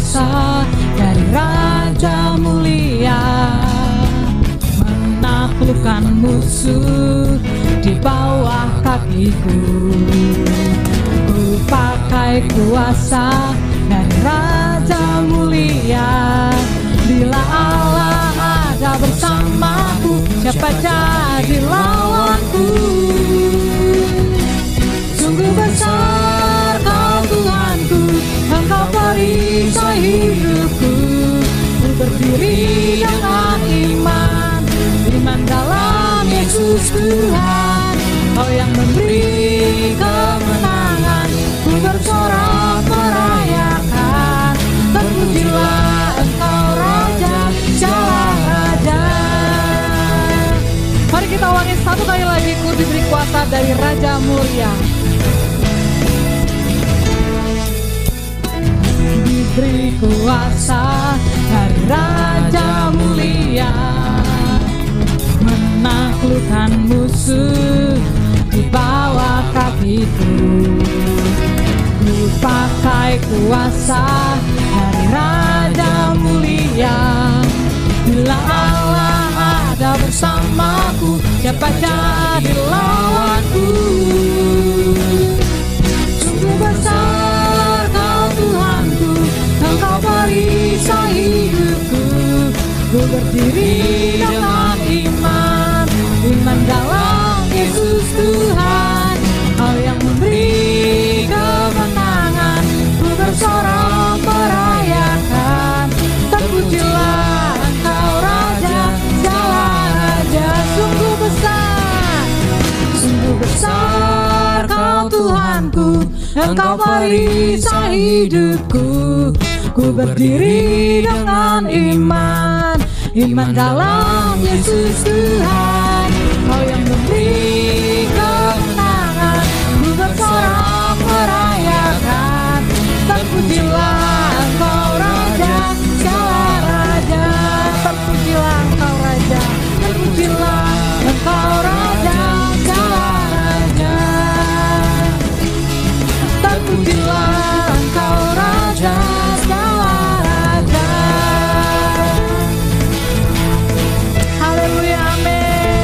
kuasa dari Raja Mulia, menaklukkan musuh di bawah kakiku. Ku pakai kuasa dari Raja Mulia. Bila Allah ada bersamaku, siapa jadi lawanku? Sungguh besar Kau Tuhanku, Engkau perisai hidupku. Ku berdiri dengan iman, iman dalam Yesus Tuhan. Kau yang memberi kemenangan, ku bersorak merayakan. Terpujilah Engkau Raja, segala Raja. Mari kita ulangi satu kali lagi. Ku diberi kuasa dari Raja Mulia. Diberi kuasa dari Raja Mulia, menaklukkan musuh di bawah kakiku. Ku pakai kuasa dari Raja Mulia. Bila Allah ada bersamaku, siapa jadi lawanku? Sungguh besar Kau Tuhanku, Engkau perisai hidupku. Ku berdiri dengan iman, iman dalam Yesus Tuhan. Kau yang memberi kemenangan, ku bersorak merayakan. Terpujilah Engkau Raja, segala Raja. Sungguh besar Kau Tuhanku, Engkau perisai hidupku. Ku berdiri dengan iman, iman dalam Yesus Tuhan. Kau yang memberi kemenangan, ku bersorak merayakan. Terpujilah Engkau Raja, segala Raja. Terpujilah Engkau Raja, terpujilah Engkau Raja, segala Raja. Terpujilah Engkau Raja, segala Raja. Haleluya, amin.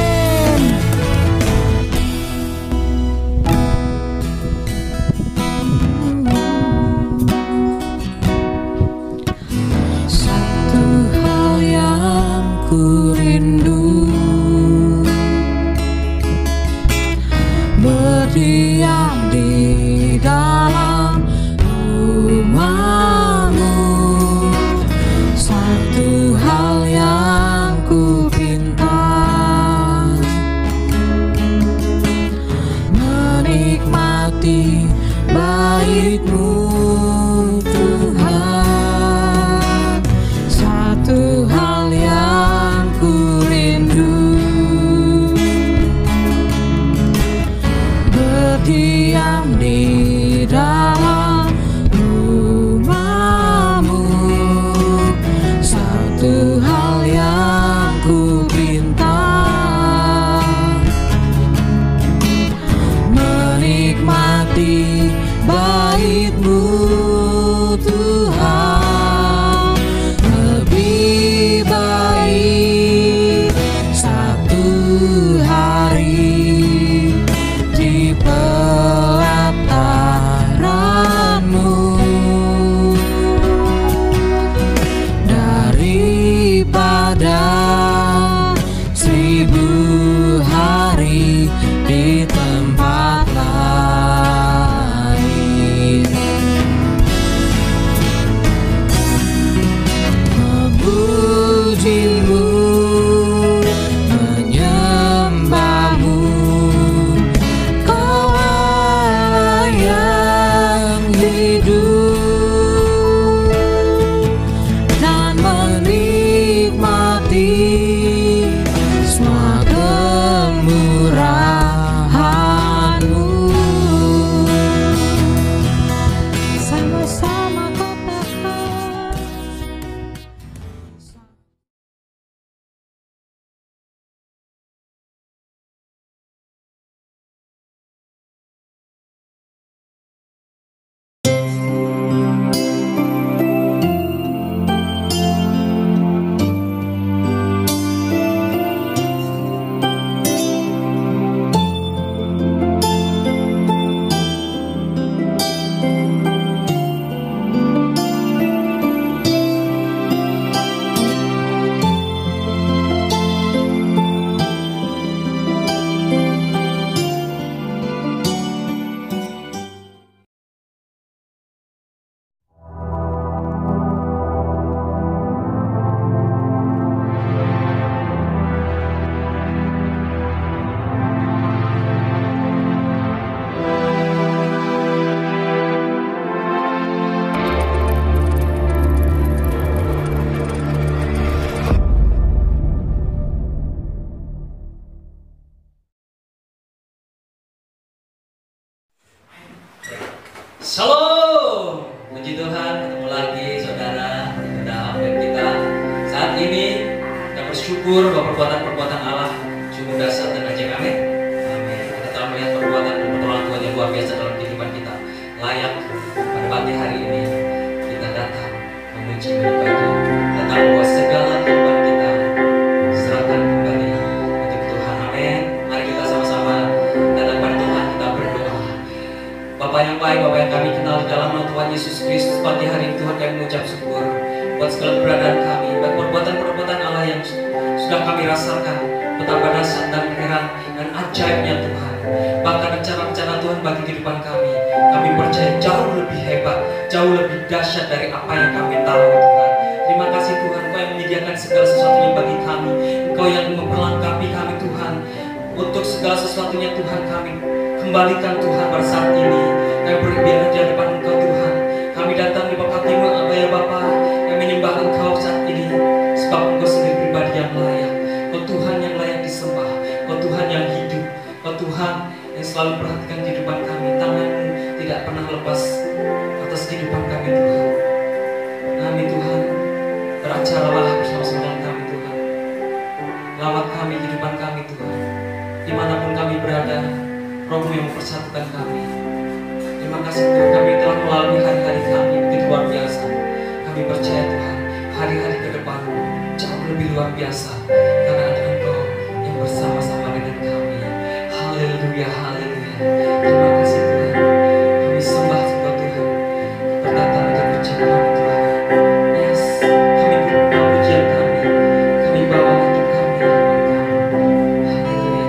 bersyukur bahwa perbuatan-perbuatan Allah sungguh dahsyat dan ajaib. Amin. Amin. Kita telah melihat perbuatan dan pertolongan Tuhan yang luar biasa dalam kehidupan kita. Layak pada pagi hari ini kita datang memuji menyembah Dia, datang membawa segala kehidupan kita serahkan kembali untuk Tuhan. Amin. Mari kita sama-sama datang pada Tuhan, kita berdoa. Bapa yang baik, Bapa yang kami kenal di dalam nama Tuhan Yesus Kristus, pagi hari ini Tuhan kami mengucap syukur buat segala keberadaan kami, buat perbuatan-perbuatan Allah yang sudah kami rasakan, betapa dahsyat dan heran dan ajaibnya Tuhan. Bahkan rencana-rencana Tuhan bagi kehidupan kami percaya jauh lebih hebat, jauh lebih dahsyat dari apa yang kami tahu Tuhan. Terima kasih Tuhan, Engkau yang menyediakan segala sesuatunya bagi kami, Engkau yang memperlengkapi kami Tuhan. Untuk segala sesuatunya Tuhan kami kembalikan Tuhan pada saat ini. Kami beribadah di hadapan Engkau Tuhan. Kami datang di bapa kami, ya Bapa, yang menyembah Engkau saat ini, sebab Engkau sendiri pribadi yang layak. Kau Tuhan yang layak disembah, Kau Tuhan yang hidup, Kau Tuhan yang selalu perhatikan kehidupan kami. Tangan-Mu tidak pernah lepas atas kehidupan kami Tuhan. Amin Tuhan, beracaralah bersama-sama dengan kami Tuhan. Lawat kami, kehidupan kami Tuhan. Dimanapun kami berada, Roh-Mu yang mempersatukan kami. Terima kasih Tuhan, kami telah melalui hari-hari kami begitu luar biasa. Kami percaya Tuhan, hari-hari ke depan jauh lebih luar biasa, karena ada Engkau yang bersama-sama dengan kami. Haleluya, haleluya. Terima kasih Tuhan, kami sembah Engkau Tuhan. Berdatang dan berjalan Tuhan. Yes, kami bawa pujian kami bawa hidup kami di hadapan Kau. Haleluya.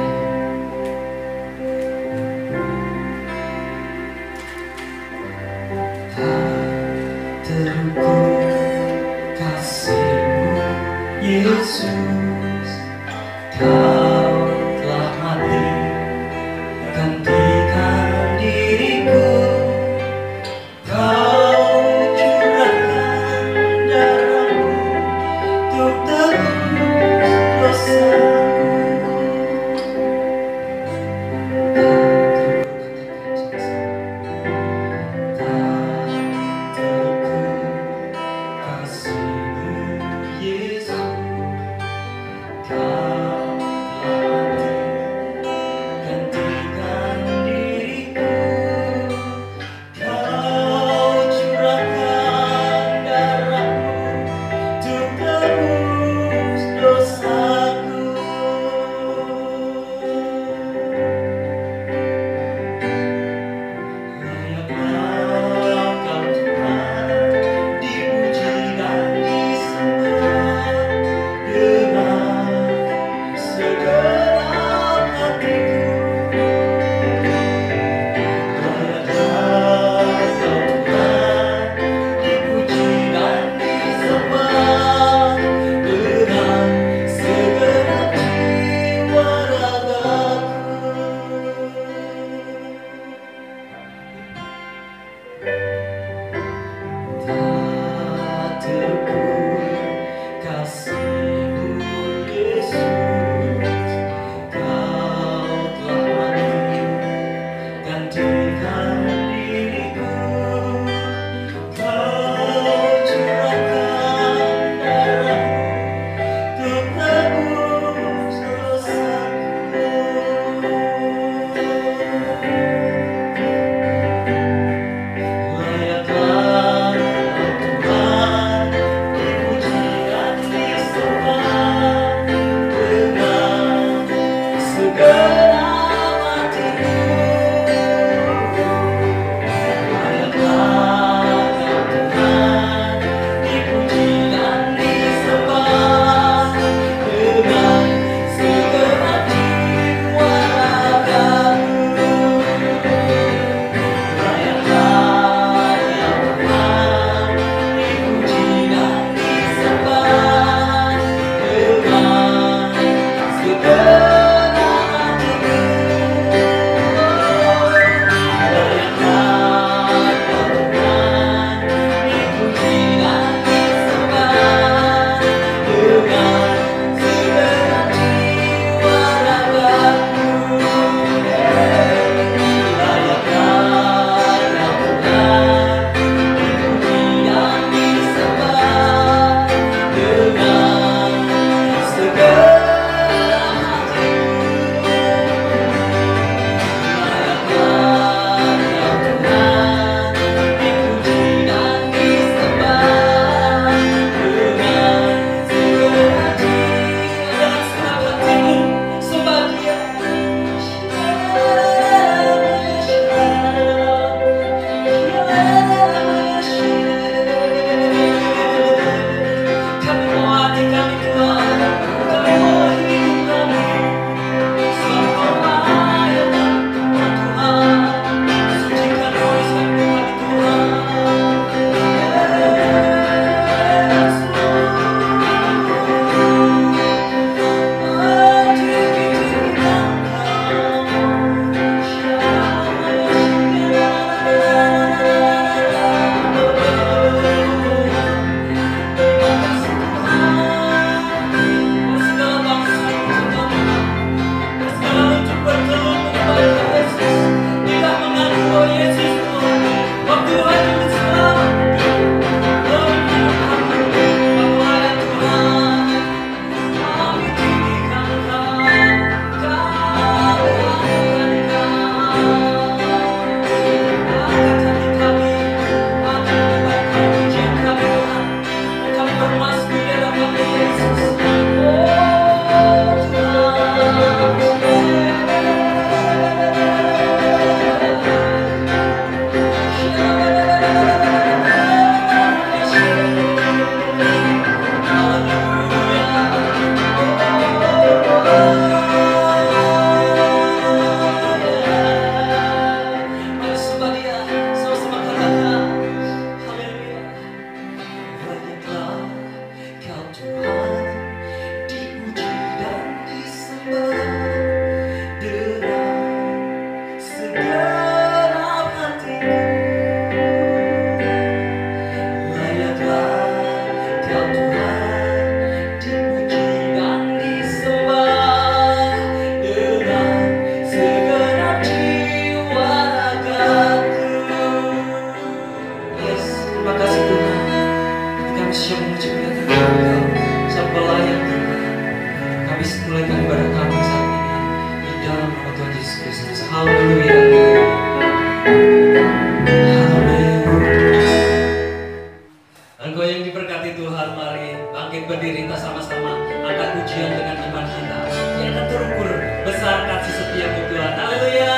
Tak terukur kasih-Mu Yesus, Kau telah mati gantikan diriku. Kau curahkan darah-Mu untuk tebus dosaku. Tak terukur kasih-Mu Yesus, Kau cerita sama-sama akan ujian dengan iman kita. Yang akan terukur besar kasih setiamu Tuhan. Haleluya.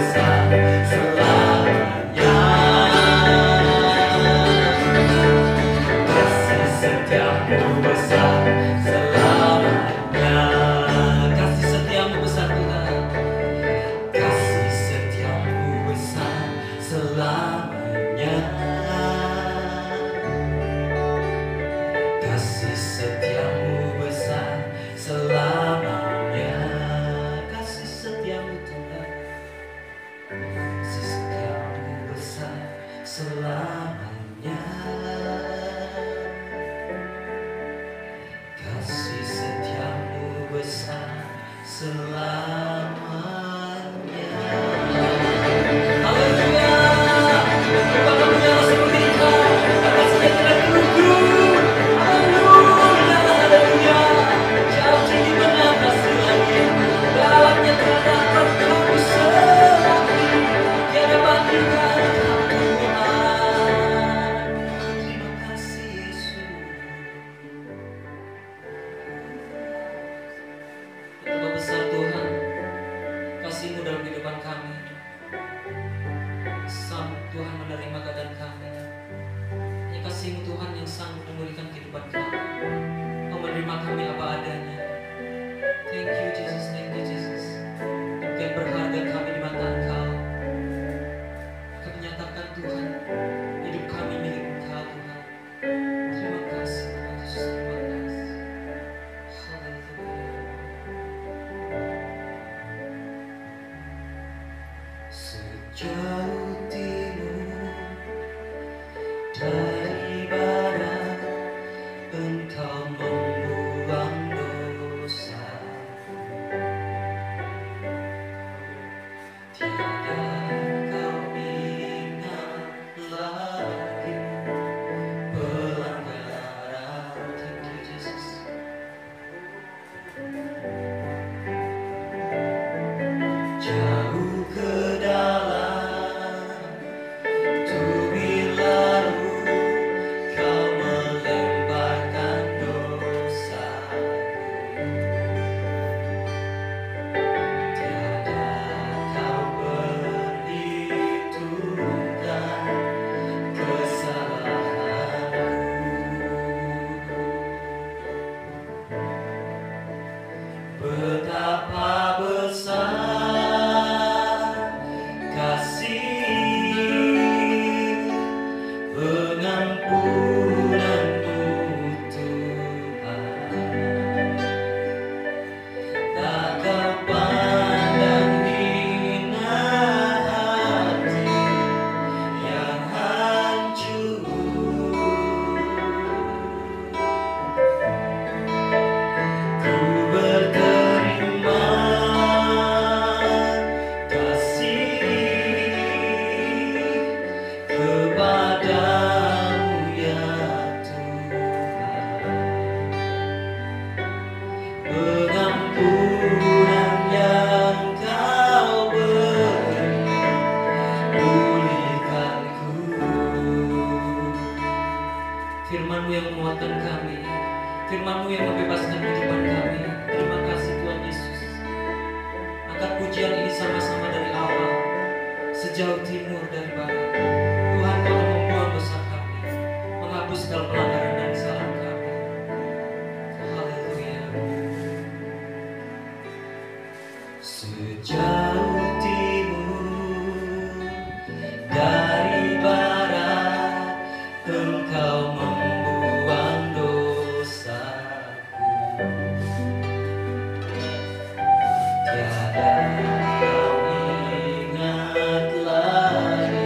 Tiada kau ingat lagi.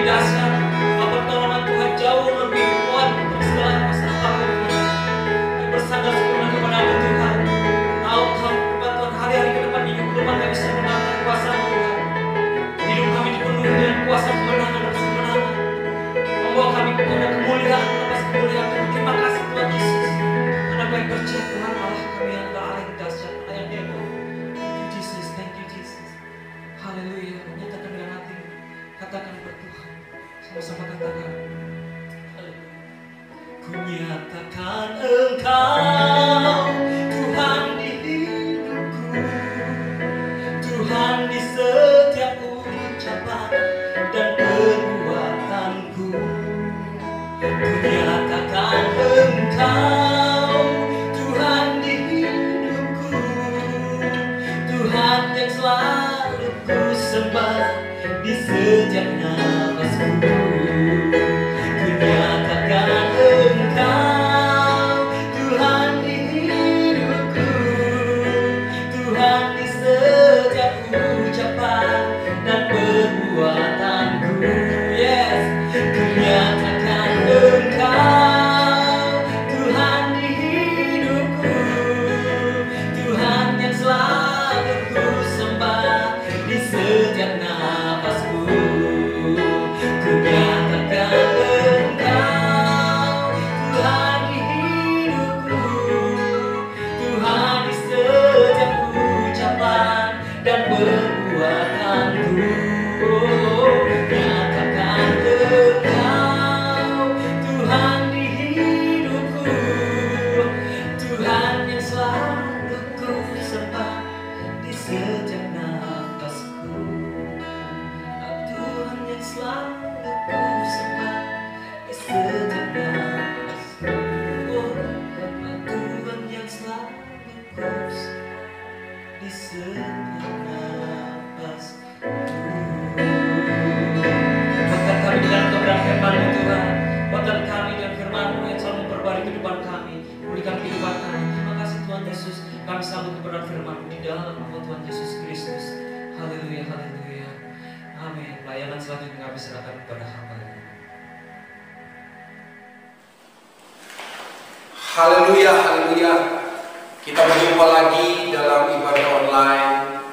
lebih dahsyat, pertolongan Tuhan jauh lebih kuat untuk segala masalah Tuhan. Kami bersandar sempurna kepada-Mu Tuhan. Tahu Tuhan, Tuhan hari-hari ke depan hidup depan kami bisa mengalami kuasa Tuhan. Hidup kami dipenuhi dengan kuasa kemenangan dan kemenangan. Membawa kami kepada kemuliaan, lepas kemuliaan. Terima kasih Tuhan Yesus. Karena baik percaya Tuhan Allah kami yang paling dahsyat, yang hebat. Thank you Jesus, thank you Jesus. Haleluya. Nyatakan dengan hati, katakan buat Tuhan. Sama-sama katakan. Haleluya. Ku nyatakan Engkau Tuhan di hidupku, Tuhan di setiap ucapan dan perbuatanku. Ku nyatakan Engkau Tuhan di hidupku, Tuhan yang selalu ku sembah di setiap nafasku. Ku nyatakan Engkau Tuhan di hidupku, Tuhan di setiap ucapan dan perbuatanku. Yes, ku nyatakan Engkau Tuhan di hidupku, Tuhan yang selalu ku sembah di setiap nafasku. Ku nyatakan Engkau Tuhan di hidupku, Tuhan di setiap ucapan dan perbuatanku. Nyatakan Engkau Tuhan di hidupku, Tuhan yang selalu ku sembah di setiap nafasku. Tuhan yang selalu ku sembah di setiap nafasku. Tuhan yang selalu ku sembah di setiap nafasku. Kuatkan kami dengan kebenaran firman-Mu Tuhan. Kuatkan kami dengan firman-Mu yang selalu memperbarui kehidupan kami, pulihkan kehidupan kami. Terima kasih Tuhan Yesus. Kami sambut kebenaran firman-Mu di dalam nama Tuhan Yesus Kristus. Haleluya, haleluya. Amin. Pelayanan selanjutnya kami serahkan kepada hamba-Mu. Haleluya, haleluya. Kita berjumpa lagi dalam ibadah online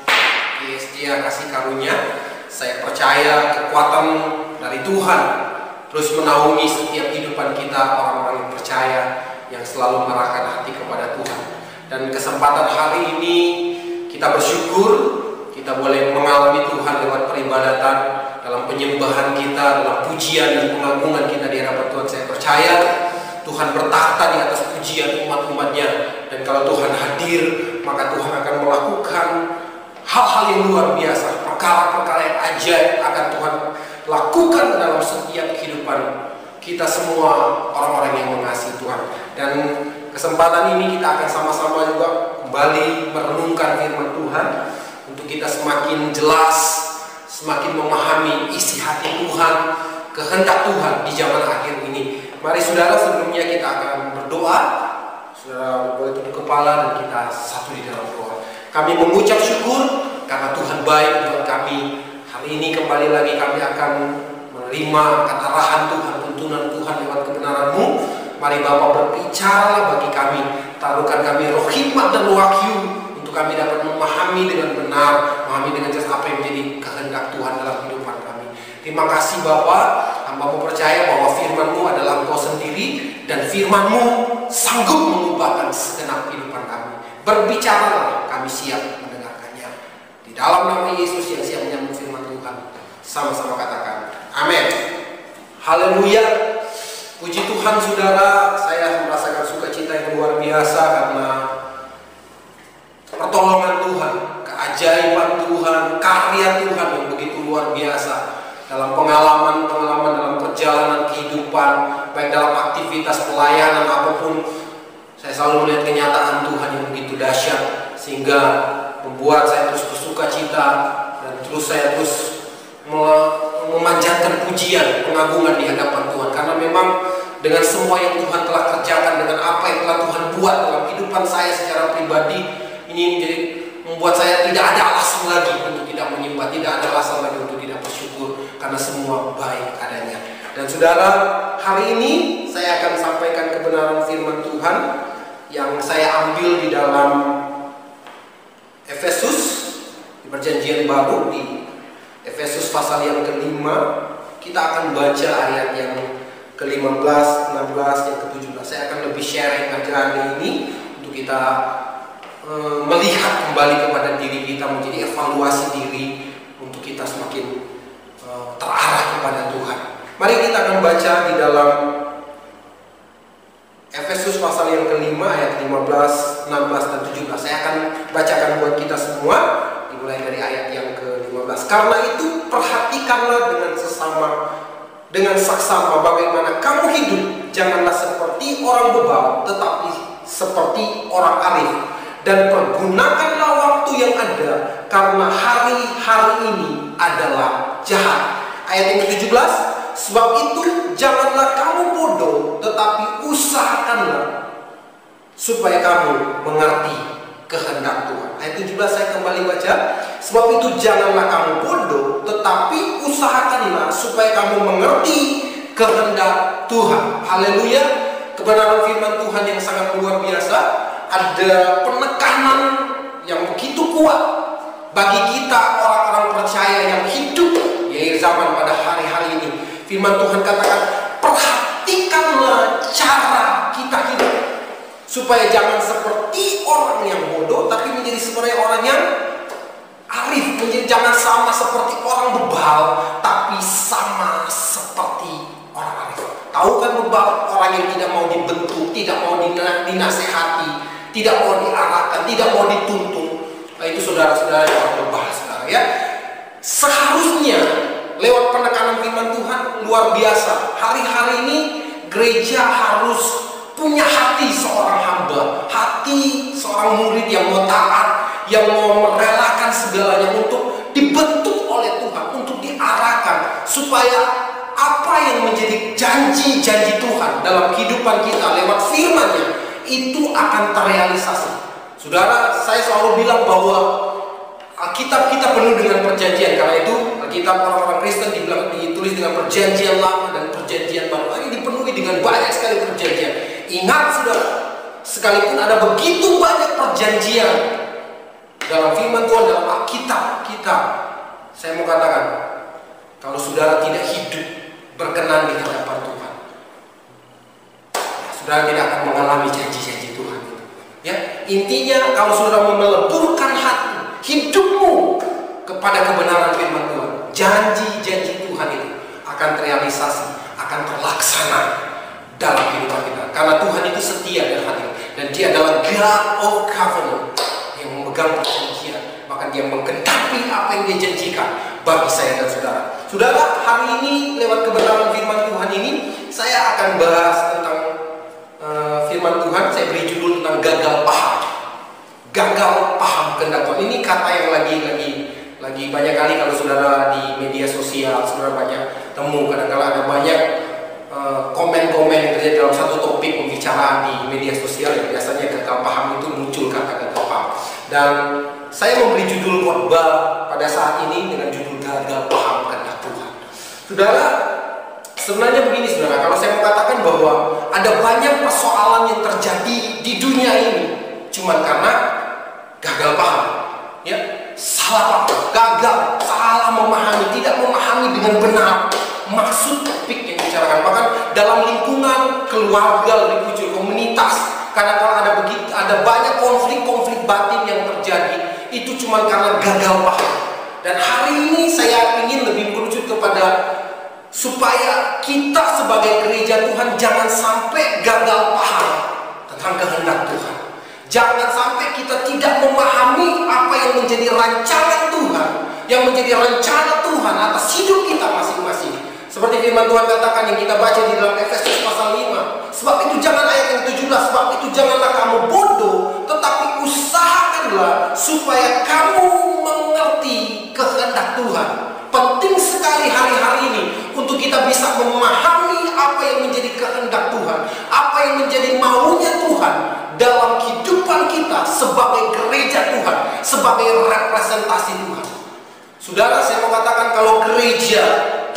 ISJ Kasih Karunia. Saya percaya kekuatan dari Tuhan terus menaungi setiap kehidupan kita, orang-orang yang percaya, yang selalu mengarahkan hati kepada Tuhan. Dan kesempatan hari ini kita bersyukur kita boleh mengalami Tuhan lewat peribadatan, dalam penyembahan kita, dalam pujian dan pengagungan kita di hadapan Tuhan. Saya percaya Tuhan bertakhta di atas pujian umat-umatnya, dan kalau Tuhan hadir maka Tuhan akan melakukan hal-hal yang luar biasa, perkara-perkara yang ajaib akan Tuhan lakukan dalam setiap kehidupan kita semua, orang-orang yang mengasihi Tuhan. Dan kesempatan ini kita akan sama-sama juga kembali merenungkan firman Tuhan untuk kita semakin jelas, semakin memahami isi hati Tuhan, kehendak Tuhan di zaman akhir ini. Mari saudara, sebelumnya kita akan berdoa. Saudara boleh tunduk kepala dan kita satu di dalam doa. Kami mengucap syukur karena Tuhan baik buat kami. Hari ini kembali lagi kami akan menerima arahan Tuhan, tuntunan Tuhan lewat kebenaran-Mu. Mari Bapa berbicara bagi kami, taruhkan kami roh hikmat dan wahyu untuk kami dapat memahami dengan benar, memahami dengan jelas apa yang menjadi kehendak Tuhan dalam kehidupan kami. Terima kasih Bapa, hamba-Mu percaya bahwa firman-Mu adalah Engkau sendiri, dan firman-Mu sanggup mengubahkan segenap kehidupan kami. Berbicaralah, kami siap mendengarkannya. Di dalam nama Yesus yang siap menyambut firman Tuhan, sama-sama katakan amin. Haleluya. Puji Tuhan saudara, saya merasakan sukacita yang luar biasa karena pertolongan Tuhan, keajaiban Tuhan, karya Tuhan yang begitu luar biasa dalam pengalaman-pengalaman, dalam perjalanan kehidupan, baik dalam aktivitas pelayanan apapun. Saya selalu melihat kenyataan Tuhan yang begitu dahsyat, sehingga membuat saya terus bersuka cita dan saya terus memanjatkan pujian, pengagungan di hadapan Tuhan. Karena memang dengan semua yang Tuhan telah kerjakan, dengan apa yang telah Tuhan buat dalam kehidupan saya secara pribadi, ini menjadi membuat saya tidak ada alasan lagi untuk tidak menyembah, tidak ada alasan lagi untuk tidak bersyukur. Karena karena semua baik adanya. Dan saudara, hari ini saya akan sampaikan kebenaran firman Tuhan yang saya ambil di dalam Efesus, di perjanjian baru, di Efesus pasal yang ke-5. Kita akan baca ayat yang ke-15, 16, yang ke-17. Saya akan lebih sharing ajaran ini untuk kita melihat kembali kepada diri kita, menjadi evaluasi diri untuk kita semakin terarah kepada Tuhan. Mari kita akan baca di dalam Efesus pasal yang ke-5 ayat 15, 16, dan 17. Saya akan bacakan buat kita semua, dimulai dari ayat yang ke-15. Karena itu perhatikanlah dengan saksama bagaimana kamu hidup. Janganlah seperti orang bebal, tetapi seperti orang arif. Dan pergunakanlah waktu yang ada, karena hari-hari ini adalah jahat. Ayat yang ke-17, sebab itu janganlah kamu bodoh, tetapi usahakanlah supaya kamu mengerti kehendak Tuhan. Ayat 17 saya kembali baca. Sebab itu janganlah kamu bodoh, tetapi usahakanlah supaya kamu mengerti kehendak Tuhan. Haleluya. Kebenaran firman Tuhan yang sangat luar biasa. Ada penekanan yang begitu kuat bagi kita orang-orang percaya yang hidup di zaman pada hari-hari ini. Firman Tuhan katakan, perhatikanlah cara kita hidup, supaya jangan seperti orang yang bodoh, tapi menjadi seperti orang yang arif. Jangan sama seperti orang bebal, tapi sama seperti orang arif. Tahu kan bebal? Orang yang tidak mau dibentuk, tidak mau dinasehati, tidak mau diarahkan, tidak mau dituntun. Nah, itu saudara-saudara yang bebal, saudara ya. Seharusnya lewat penekanan firman Tuhan luar biasa. Hari-hari ini gereja harus punya hati seorang hamba, hati seorang murid yang mau taat, yang mau merelakan segalanya untuk dibentuk oleh Tuhan, untuk diarahkan, supaya apa yang menjadi janji-janji Tuhan dalam kehidupan kita lewat firman-Nya itu akan terrealisasi. Saudara, saya selalu bilang bahwa Alkitab kita penuh dengan perjanjian. Karena itu Alkitab orang-orang Kristen ditulis dengan perjanjian lama dan perjanjian baru. Ini dipenuhi dengan banyak sekali perjanjian. Ingat saudara, sekalipun ada begitu banyak perjanjian dalam firman Tuhan, dalam Alkitab kita, saya mau katakan, kalau saudara tidak hidup berkenan di hadapan Tuhan, saudara tidak akan mengalami janji-janji Tuhan. Ya, intinya kalau saudara mau meleburkan hati, hidupmu kepada kebenaran firman Tuhan, janji-janji Tuhan itu akan terrealisasi, akan terlaksana dalam kehidupan kita. Karena Tuhan itu setia dan hadir, dan Dia adalah God of Covenant yang memegang perjanjian, bahkan Dia menggenapi apa yang Dia janjikan bagi saya dan saudara. Saudara, hari ini lewat kebenaran firman Tuhan ini, saya akan bahas tentang firman Tuhan. Saya beri judul tentang gagal paham. Gagal paham kehendak Tuhan. Ini kata yang lagi banyak kali kalau saudara di media sosial, saudara banyak temu. Kadang-kadang ada banyak komen-komen yang terjadi dalam satu topik pembicaraan di media sosial. Yang biasanya gagal paham itu muncul kata gagal paham. Dan saya memberi judul khotbah pada saat ini dengan judul gagal paham kehendak Tuhan. Saudara, sebenarnya begini saudara, kalau saya mengatakan bahwa ada banyak persoalan yang terjadi di dunia ini cuma karena gagal paham, ya, salah paham, gagal, salah memahami, tidak memahami dengan benar maksud topik yang dibicarakan. Bahkan dalam lingkungan keluarga, lingkungan komunitas, karena kalau ada banyak konflik-konflik batin yang terjadi, itu cuma karena gagal paham. Dan hari ini saya ingin lebih merujuk kepada supaya kita sebagai gereja Tuhan jangan sampai gagal paham tentang kehendak Tuhan. Jangan sampai kita tidak memahami apa yang menjadi rancangan Tuhan, yang menjadi rencana Tuhan atas hidup kita masing-masing. Seperti firman Tuhan katakan yang kita baca di dalam Efesus pasal 5. Sebab itu jangan, ayat yang 17, sebab itu janganlah kamu bodoh, tetapi usahakanlah supaya kamu mengerti kehendak Tuhan. Penting sekali hari-hari ini untuk kita bisa memahami apa yang menjadi kehendak Tuhan, apa yang menjadi maunya Tuhan dalam kehidupan kita sebagai gereja Tuhan, sebagai representasi Tuhan. Saudara, saya mau katakan kalau gereja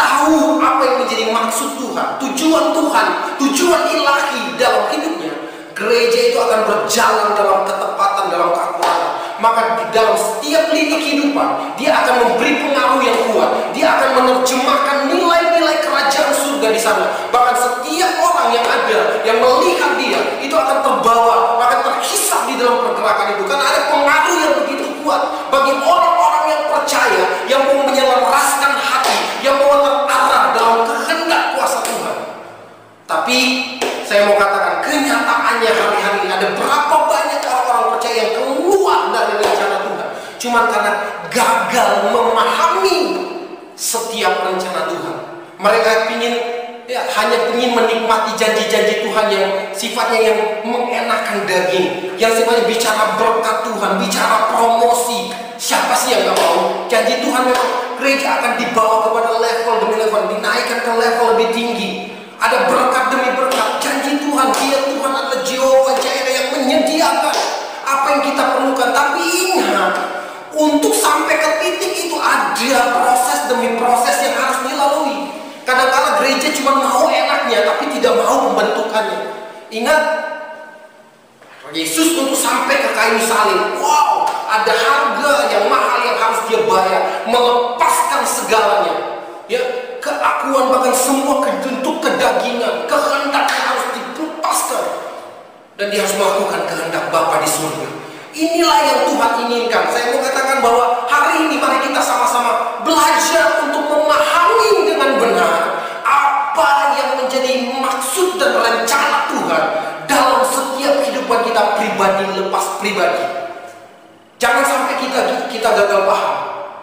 tahu apa yang menjadi maksud Tuhan, tujuan Tuhan, tujuan ilahi dalam hidupnya, gereja itu akan berjalan dalam ketepatan, dalam keakuratan. Maka di dalam setiap lini kehidupan, dia akan memberi pengaruh yang kuat. Dia akan menerjemahkan nilai-nilai kerajaan surga di sana. Bahkan setiap orang yang ada, yang melihat dia, itu akan terbawa, akan terhisap di dalam pergerakan itu. Karena ada pengaruh yang begitu kuat bagi orang-orang yang percaya, yang mau menyelaraskan hati, yang mau terarah dalam kehendak kuasa Tuhan. Tapi saya mau katakan, kenyataannya hari-hari ini ada berapa banyak orang-orang percaya yang keluar dari rencana Tuhan cuma karena gagal memahami setiap rencana Tuhan. Mereka hanya ingin menikmati janji-janji Tuhan yang sifatnya yang mengenakan daging, yang sifatnya bicara berkat Tuhan, bicara promosi. Siapa sih yang gak mau? Janji Tuhan memang gereja akan dibawa kepada level demi level, dinaikkan ke level lebih tinggi. Ada berkat demi berkat. Janji Tuhan, dia Tuhan adalah Jehovah Jireh yang menyediakan apa yang kita perlukan. Tapi ingat, untuk sampai ke titik itu ada proses demi proses yang harus dilalui. Kadang-kadang gereja cuma mau enaknya, tapi tidak mau pembentukannya. Ingat, Yesus untuk sampai ke kayu salib, wow, ada harga yang mahal yang harus dia bayar, melepaskan segalanya. Ya, keakuan bahkan semua bentuk kedagingan, kehendaknya harus dilepaskan, dan dia harus melakukan kehendak Bapa di surga. Inilah yang Tuhan inginkan. Saya mau katakan bahwa hari ini mari kita sama-sama belajar untuk memahami dengan benar apa yang menjadi maksud dan rencana Tuhan dalam setiap kehidupan kita pribadi lepas pribadi. Jangan sampai kita gagal paham.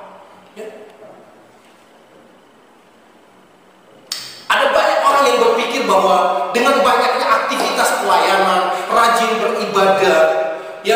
Ada banyak orang yang berpikir bahwa dengan banyaknya aktivitas pelayanan, rajin beribadah, ya,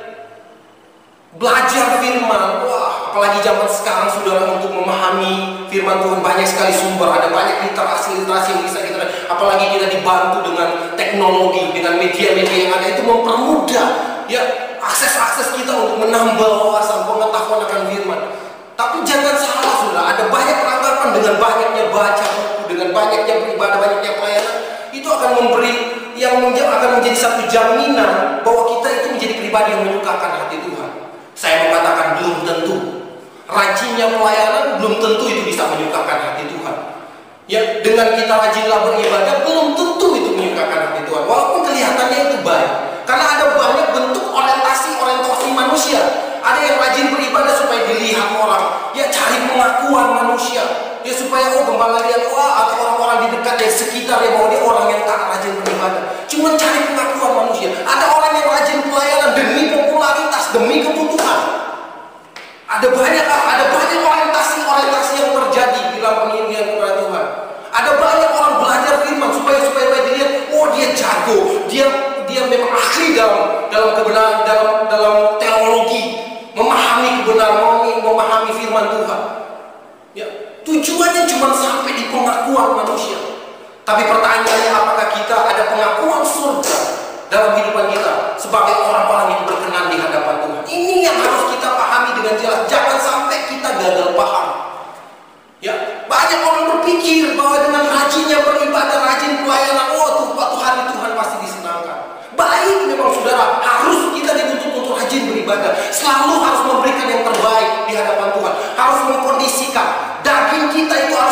belajar firman, wah, apalagi zaman sekarang saudara, untuk memahami firman Tuhan banyak sekali sumber, ada banyak literasi yang bisa kita, apalagi kita dibantu dengan teknologi, dengan media-media yang ada, itu mempermudah ya akses kita untuk menambah wawasan, pengetahuan akan firman. Tapi jangan salah saudara, ada banyak peranggapan dengan banyaknya baca buku, dengan banyaknya beribadah, banyaknya pelayanan, itu akan memberi yang akan menjadi satu jaminan bahwa kita itu menjadi pribadi yang menyukakan hati Tuhan. Saya mau katakan belum tentu. Rajinnya pelayanan belum tentu itu bisa menyukakan hati Tuhan. Ya, dengan kita rajinlah beribadah belum tentu itu menyukakan hati Tuhan. Walaupun kelihatannya itu baik, karena ada banyak bentuk orientasi manusia. Ada yang rajin beribadah supaya dilihat orang, ya cari pengakuan manusia, ya supaya gembala lihat, atau orang-orang di dekat dan sekitar ya bahwa dia orang yang tak rajin beribadah. Cuma cari pengakuan manusia. Ada orang yang rajin pelayanan demi popularitas, demi kebutuhan. Ada banyak orientasi yang terjadi di dalam pengiringan kepada Tuhan. Ada banyak orang belajar firman supaya dilihat, dia jago, dia memang ahli dalam kebenaran, dalam teologi, memahami kebenaran, memahami firman Tuhan. Ya, tujuannya cuma sampai di pengakuan manusia. Tapi pertanyaannya, apakah kita ada pengakuan surga dalam kehidupan kita sebagai orang-orang yang berkenan di hadapan Tuhan? Ini yang harus kita pahami dengan jelas. Jangan sampai kita gagal paham. Ya, banyak orang berpikir bahwa dengan rajinnya beribadah, rajin pelayanan, waktu hari Tuhan pasti disenangkan. Baik, memang saudara, harus kita dituntut untuk rajin beribadah, selalu harus memberikan yang terbaik di hadapan Tuhan, harus mengkondisikan daging kita itu harus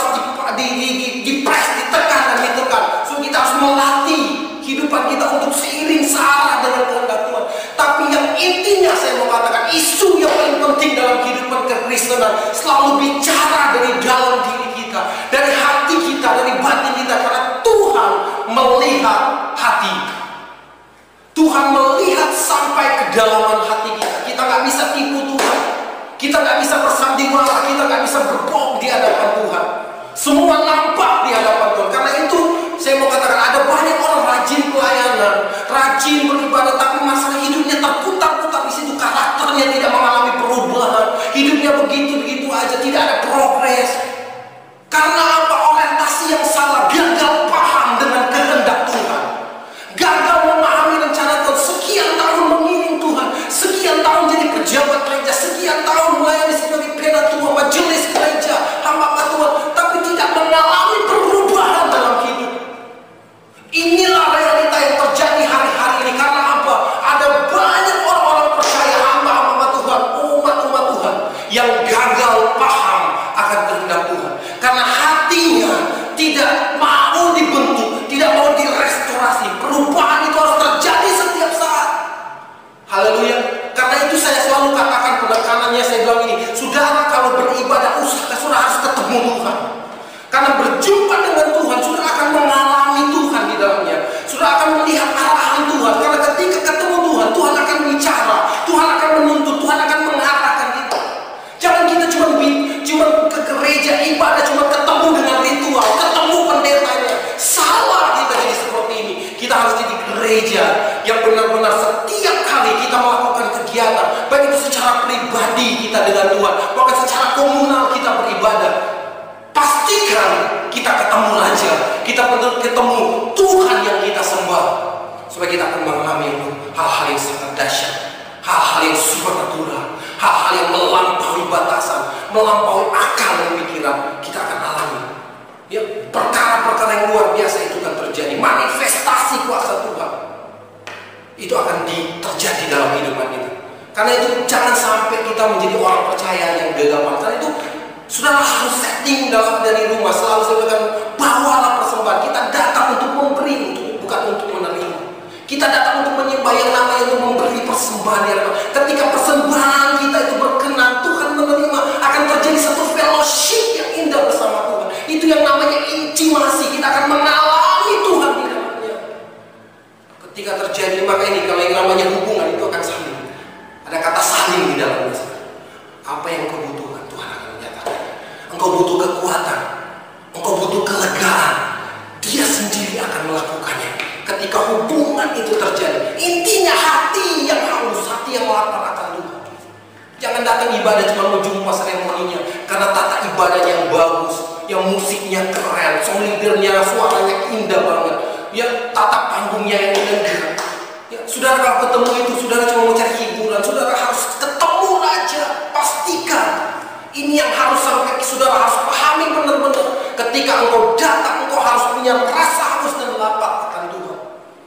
dipres, ditekan dan ditekan. So kita harus melatih kehidupan kita untuk seiring searah dengan kehendak Tuhan. Tapi yang intinya saya mau katakan, isu yang paling penting dalam kehidupan kekristenan selalu bicara dari dalam diri kita, dari hati kita, dari batin kita, karena Tuhan melihat hati. Tuhan melihat sampai kedalaman hati kita. Kita nggak bisa tipu Tuhan. Kita nggak bisa bersandiwara. Kita nggak bisa berbohong di hadapan Tuhan. Semua nampak di hadapan Tuhan. Karena itu saya mau katakan, ada banyak orang rajin pelayanan, rajin beribadah, tapi masalah hidupnya terputar-putar di situ. Karakternya tidak mengalami perubahan. Hidupnya begitu-begitu aja, tidak ada progres. Karena apa? Orientasi yang salah, gagal paham dengan kehendak Tuhan, gagal memahami rencana Tuhan. Sekian tahun mengiring Tuhan, sekian tahun jadi pejabat gereja, sekian tahun melayani sebagai pena Tuhan, majelis gereja, hamba Tuhan, tapi tidak secara pribadi kita dengan Tuhan, bahkan secara komunal kita beribadah. Pastikan kita ketemu Raja, kita ketemu Tuhan yang kita sembah, supaya kita akan mengalami hal-hal yang sangat dahsyat, hal-hal yang supernatural, hal-hal yang melampaui batasan, melampaui akal dan pikiran. Kita akan alami ya, perkara-perkara yang luar biasa itu akan terjadi. Manifestasi kuasa Tuhan itu akan terjadi dalam kehidupan kita. Karena itu jangan sampai kita menjadi orang percaya yang gegabah. Karena itu saudara harus setting dari rumah, selalu saya katakan, bawalah persembahan. Kita datang untuk memberi, bukan untuk menerima. Kita datang untuk menyembah, yang namanya untuk memberi persembahan. Ketika persembahan kita itu berkenan, Tuhan menerima, akan terjadi satu fellowship yang indah bersama Tuhan. Itu yang namanya intimasi. Kita akan mengalami Tuhan di dalamnya. Ketika terjadi, maka ini kalau yang namanya hubungan itu akan saling. Ada kata saling di dalamnya. Apa yang kau butuhkan, Tuhan akan menyatakan. Engkau butuh kekuatan, engkau butuh kelegaan, Dia sendiri akan melakukannya. Ketika hubungan itu terjadi, intinya hati yang haus, hati yang lapar akan Tuhan. Jangan datang ibadah cuma menjumpa seremoninya, karena tata ibadahnya yang bagus, yang musiknya keren, song leadernya suaranya indah banget, ya tata panggungnya yang indah. Ya, saudara kalau ketemu itu, saudara cuma mau cari hiburan, saudara harus ketemu Raja. Pastikan ini yang harus sampai saudara harus pahami benar-benar. Ketika engkau datang, engkau harus punya rasa haus dan lapar akan Tuhan.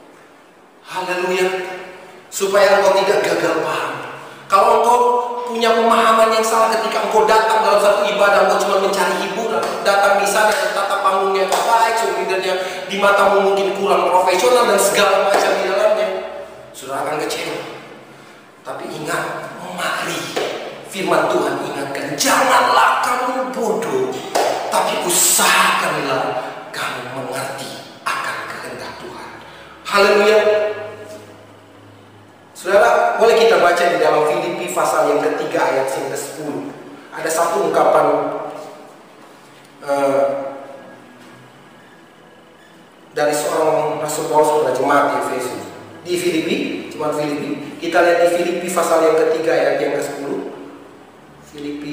Haleluya. Supaya engkau tidak gagal paham. Kalau engkau punya pemahaman yang salah ketika engkau datang dalam satu ibadah, engkau cuma mencari hiburan, datang di sana dan tata panggungnya baik, leadernya di matamu mungkin kurang profesional dan segala macam di dalamnya, saudara akan kecewa. Tapi ingat, mari firman Tuhan ingatkan, janganlah kamu bodoh, tapi usahakanlah kamu mengerti akan kehendak Tuhan. Haleluya. Saudara, boleh kita baca di dalam Filipi pasal yang ketiga ayat yang ke-10. Ada satu ungkapan dari seorang Rasul Paulus kepada jemaat di Efesus. Di Filipi, jemaat Filipi. Kita lihat di Filipi pasal yang ketiga ayat yang ke-10. Filipi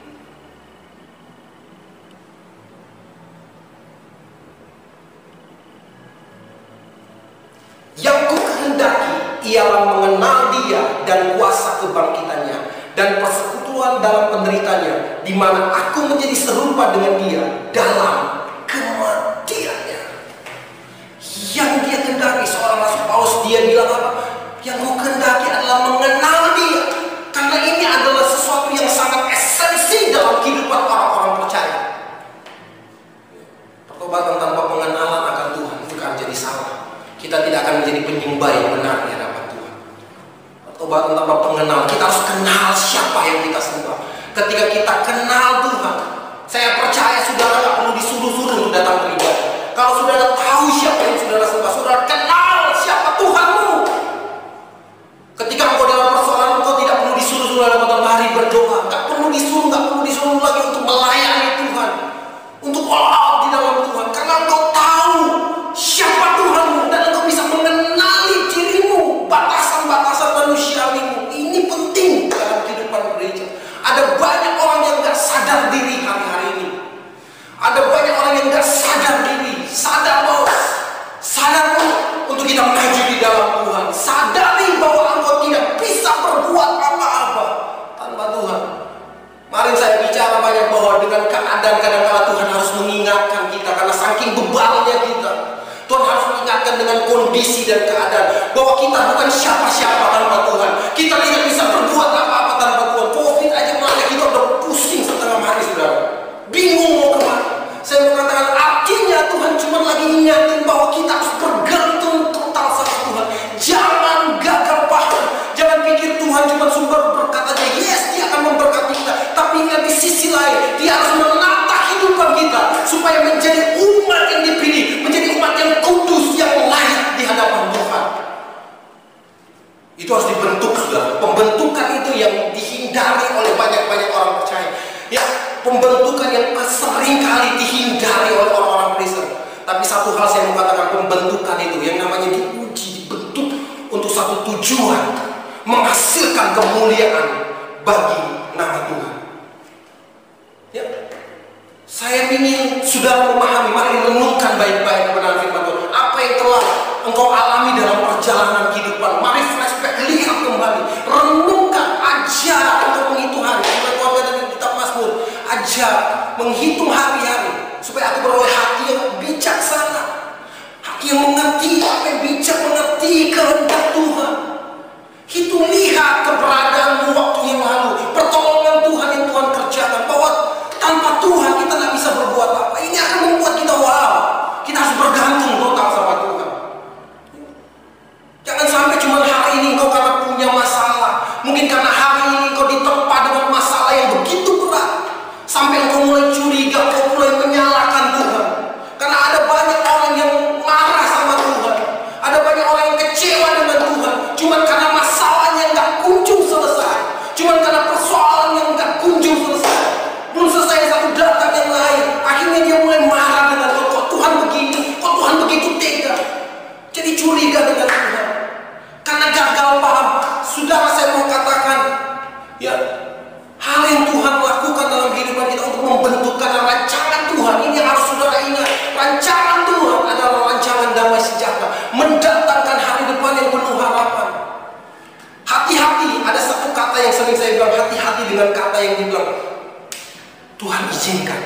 yang ku kehendaki ialah mengenal Dia dan kuasa kebangkitannya dan persekutuan dalam penderitanya, di mana aku menjadi serupa dengan Dia dalam kematiannya. Yang dia kehendaki, seorang Rasul Paulus, dia bilang apa? Yang ku kehendaki adalah mengenal Dia, karena ini adalah sesuatu yang sangat esensi dalam kehidupan orang-orang percaya. Pertobatan tanpa pengenalan akan Tuhan itu akan jadi salah. Kita tidak akan menjadi penyembah yang benar di hadapan Tuhan. Pertobatan tanpa pengenalan, kita harus kenal siapa yang kita sembah. Ketika kita kenal Tuhan, saya percaya saudara tidak perlu disuruh-suruh untuk datang beribadah. Kalau saudara tahu siapa yang saudara sembah, saudara kenal siapa Tuhanmu. Ketika engkau dalam persoalan, engkau tidak perlu disuruh-suruh dalam matahari berdoa. Tidak perlu disuruh lagi untuk melayani Tuhan, untuk all out di dalam Tuhan, karena engkau tahu siapa Tuhanmu dan engkau bisa mengenali dirimu, batasan-batasan manusiawimu. Ini penting dalam kehidupan gereja. Ada banyak orang yang gak sadar diri hari-hari ini. Ada banyak orang yang gak sadar diri. Sadar untuk kita maju di dalam Tuhan. Sadari bahwa engkau tidak bisa berbuat apa-apa tanpa Tuhan. Kemarin saya bicara banyak bahwa dengan keadaan kadang-kadang Tuhan harus mengingatkan kita, karena saking bebalnya kita. Tuhan harus mengingatkan dengan kondisi dan keadaan bahwa kita bukan siapa-siapa tanpa Tuhan. Kita tidak bisa berbuat apa-apa tanpa Tuhan. Covid aja malah kita udah pusing setengah hari, saudara. Bingung mau kemana. Saya mau katakan artinya Tuhan cuma lagi ingatin bahwa kita harus bergantung total sama Tuhan. Jangan gagal paham. Jangan pikir Tuhan cuma sumber berkat aja. Yes, Dia akan memberkati kita. Tapi ingat di sisi lain, Dia harus menata kehidupan kita supaya menjadi umat yang dipilih, menjadi umat yang kudus, yang layak di hadapan Tuhan. Itu harus dibentuk, saudara. Pembentukan itu yang dihindari oleh banyak-banyak orang percaya. Ya, pembentukan yang seringkali dihindari oleh orang-orang Kristen. Tapi satu hal saya mau katakan, pembentukan itu yang namanya diuji, dibentuk untuk satu tujuan, menghasilkan kemuliaan bagi nama Tuhan. Ya, saya ingin saudara memahami, mari renungkan baik-baik kebenaran firman Tuhan. Apa yang telah engkau alami dalam perjalanan kehidupan, mari flashback, lihat kembali, renungkan, ajar untuk menghitung hari. Tuhan kata di kitab Mazmur, ajar menghitung hari-hari supaya aku beroleh hati yang bijaksana, hati yang mengerti, apa yang bijak, mengerti kehendak Tuhan. Hitung, lihat keberadaanmu waktu yang lalu, pertolongan Tuhan yang Tuhan kerjakan, bahwa tanpa Tuhan kita tidak bisa berbuat apa. Ini akan membuat kita wow, kita harus bergantung total sama Tuhan. Jangan sampai cuma hari ini engkau karena punya masalah, mungkin karena hari ini engkau ditempa dengan masalah yang begitu berat, sampai engkau mulai curiga, engkau mulai menyalahkan Tuhan. Karena ada banyak orang yang marah sama Tuhan, ada banyak orang yang kecewa dengan Tuhan, cuma karena masalahnya nggak kunjung selesai, cuma karena persoalan yang nggak kunjung selesai, belum selesai satu datang yang lain, akhirnya dia mulai marah dengan Tuhan. Kok Tuhan begini, kok Tuhan begitu tega, jadi curiga dengan Tuhan. Karena gagal paham, saudara, saya mau katakan, ya, hal yang Tuhan lakukan dalam kehidupan kita untuk membentukkan rancangan Tuhan, ini harus saudara ingat. Rancangan Tuhan adalah rancangan damai sejahtera, mendatangkan hari depan yang penuh harapan. Hati-hati, ada satu kata yang sering saya bilang, hati-hati dengan kata yang dibilang Tuhan izinkan.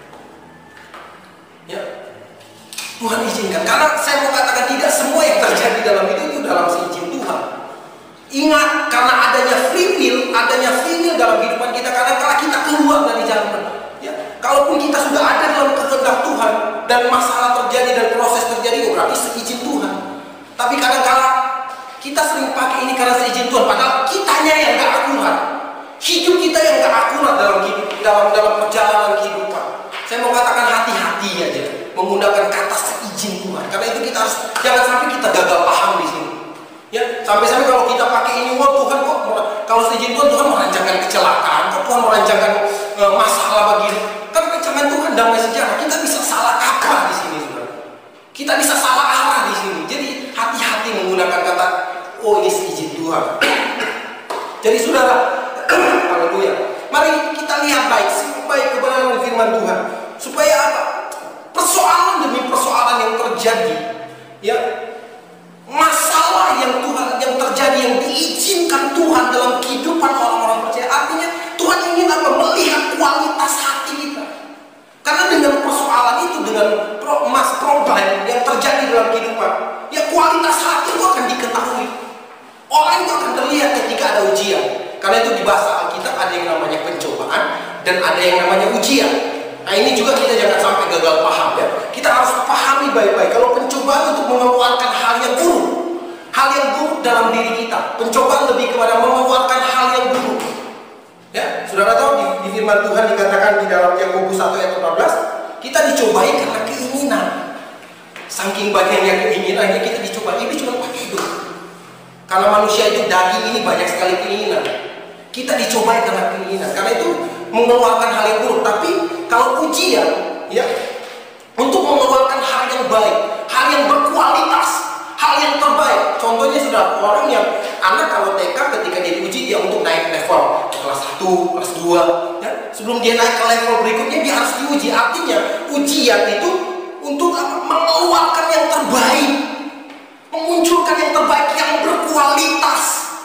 Ya, Tuhan izinkan. Karena saya mau katakan, tidak semua yang terjadi dalam hidup itu dalam seizin Tuhan. Ingat, karena adanya free will dalam kehidupan kita, kadang-kala kita keluar dari jalan. Ya, kalaupun kita sudah ada dalam kehendak Tuhan dan masalah terjadi dan proses terjadi, berarti seizin Tuhan. Tapi kadang-kala kita sering pakai ini karena seizin Tuhan, padahal kitanya yang gak akurat. Hidup kita yang gak akurat dalam perjalanan kehidupan. Saya mau katakan, hati-hati aja menggunakan kata seizin Tuhan. Karena itu kita harus, jangan sampai kita gagal paham di sini. Ya, sampai-sampai kalau kita pakai ini, wah Tuhan kok, kalau seizin Tuhan, Tuhan merancangkan kecelakaan, kok Tuhan merancangkan masalah begini. Kan rancangan Tuhan damai sejahtera. Kita bisa salah kaprah di sini, saudara. Kita bisa salah arah di sini. Jadi hati-hati menggunakan kata, oh ini seizin Tuhan. Jadi saudara, haleluya. Mari kita lihat baik kebenaran firman Tuhan, supaya apa? Persoalan demi persoalan yang terjadi, ya, masalah yang terjadi, yang diizinkan Tuhan dalam kehidupan orang-orang percaya. Artinya Tuhan ingin apa? Melihat kualitas hati kita. Karena dengan persoalan itu, dengan problem yang terjadi dalam kehidupan, ya kualitas hati itu akan diketahui. Orang itu akan terlihat ketika ada ujian. Karena itu di bahasa Alkitab ada yang namanya pencobaan dan ada yang namanya ujian. Nah ini juga kita jangan sampai gagal paham, ya. Kita harus pahami baik-baik. Kalau pencobaan untuk mengeluarkan hal yang buruk dalam diri kita. Pencobaan lebih kepada mengeluarkan hal yang buruk. Ya, saudara tahu di firman Tuhan dikatakan di dalam Yakobus 1 ayat 14, kita dicobai karena keinginan. Saking banyaknya keinginannya kita dicobai. Ini cuma pakai hidup. Karena manusia itu daging ini banyak sekali keinginan. Kita dicobai karena keinginan. Karena itu mengeluarkan hal yang buruk. Tapi kalau ujian, ya, untuk mengeluarkan hal yang baik, hal yang berkualitas, hal yang terbaik. Contohnya sudah orang yang anak kalau TK ketika dia diuji, dia untuk naik level kelas 1, kelas 2, ya. Sebelum dia naik ke level berikutnya dia harus diuji. Artinya ujian itu untuk mengeluarkan yang terbaik, memunculkan yang terbaik, yang berkualitas.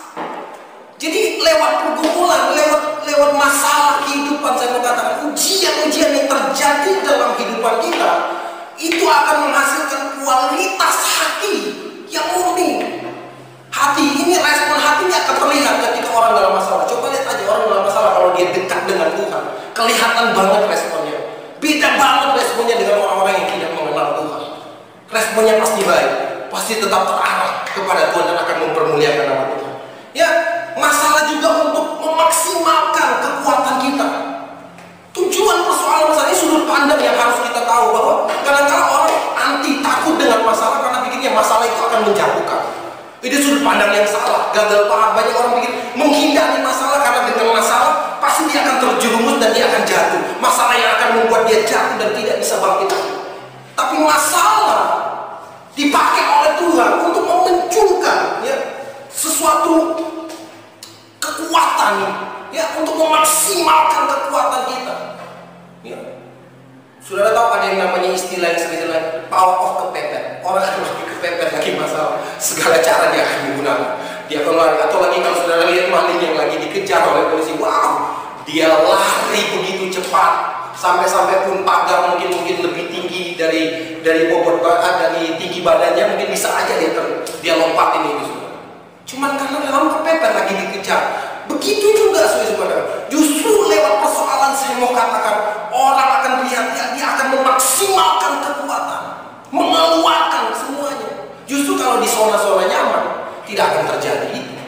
Jadi lewat pergumulan, lewat masalah kehidupan, saya mau katakan ujian-ujian yang terjadi dalam kehidupan kita itu akan menghasilkan kualitas hati yang murni. Hati ini, respon hatinya akan terlihat ketika orang dalam masalah. Coba lihat aja orang dalam masalah, kalau dia dekat dengan Tuhan, kelihatan banget responnya. Beda banget responnya dengan orang-orang yang tidak mengenal Tuhan. Responnya pasti baik, pasti tetap terarah kepada Tuhan dan akan mempermuliakan nama Tuhan. Ya, masalah juga untuk memaksimalkan kekuatan kita. Tujuan persoalan masalah ini sudut pandang yang harus kita tahu, bahwa kadang-kadang orang anti, takut dengan masalah karena pikirnya masalah itu akan menjatuhkan. Itu sudut pandang yang salah, gagal paham. Banyak orang pikir menghindari masalah karena dengan masalah pasti dia akan terjerumus dan dia akan jatuh. Masalah yang akan membuat dia jatuh dan tidak bisa bangkit. Tapi masalah dipakai oleh Tuhan untuk memunculkan, ya, sesuatu kekuatan kekuatan ya, untuk memaksimalkan kekuatan kita. Ya. Saudara tahu ada yang namanya istilah yang sebetulnya power of kepepet. Orang yang lagi kepepet, lagi masalah, segala cara dia akan menggunakan. Dia akan lari. Atau lagi kalau saudara lihat maling yang lagi dikejar oleh polisi, wow, dia lari begitu cepat. Sampai-sampai pun pagar mungkin lebih tinggi dari bobot dari tinggi badannya, mungkin bisa aja dia lompatin itu. Cuman karena dalam kepepet lagi dikejar. Begitu juga saudara. Justru lewat persoalan saya mau katakan, orang akan melihat dia akan memaksimalkan kekuatan, mengeluarkan semuanya. Justru kalau di zona-zona nyaman tidak akan terjadi itu.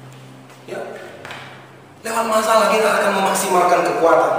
Ya. Lewat masalah kita akan memaksimalkan kekuatan.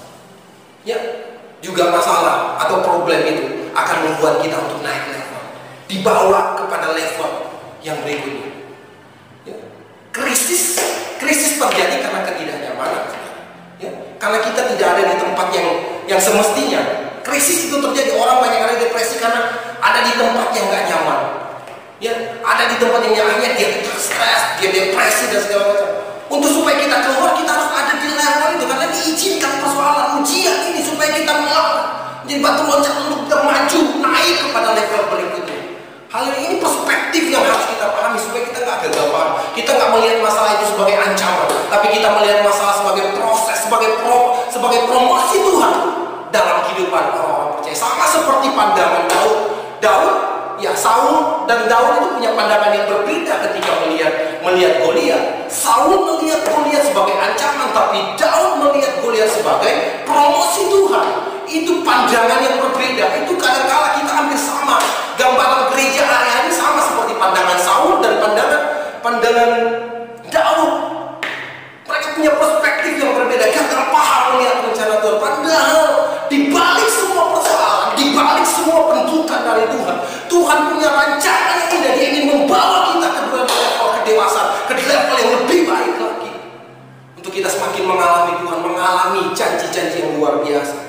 Ya, juga masalah atau problem itu akan membuat kita untuk naik level, dibawa kepada level yang berikutnya. Ya. Krisis terjadi karena ketidaknyamanan. Ya. Karena kita tidak ada di tempat yang semestinya. Krisis itu terjadi, orang banyak ada depresi karena ada di tempat yang gak nyaman. Ya, ada di tempat yang nyamannya dia stres, dia depresi dan segala macam. Untuk supaya kita keluar, kita harus ada di level itu, karena diizinkan persoalan ujian ini supaya kita melawan, jadi batu loncat untuk kita maju naik kepada level berikutnya. Hal ini perspektif yang harus kita pahami supaya kita nggak gagal paham. Kita nggak melihat masalah itu sebagai ancaman, tapi kita melihat masalah sebagai proses, sebagai promosi Tuhan dalam kehidupan orang-orang percaya. Sama seperti pandangan Daud, ya Saul dan Daud itu punya pandangan yang berbeda ketika melihat Goliat. Saul melihat Goliat sebagai ancaman, tapi Daud melihat Goliat sebagai promosi Tuhan. Itu pandangan yang berbeda. Itu kadang-kala kita hampir sama. Gambaran gereja hari-hari sama seperti pandangan Saul dan pandangan Daud. Mereka punya perspektif yang berbeda. Gagal paham melihat rencana Tuhan. Padahal di balik semua persoalan, di balik semua bentukan dari Tuhan, Tuhan punya rancangan yang indah. Dia ingin membawa kita ke level kedewasaan, ke level yang lebih baik lagi, untuk kita semakin mengalami Tuhan, mengalami janji-janji yang luar biasa.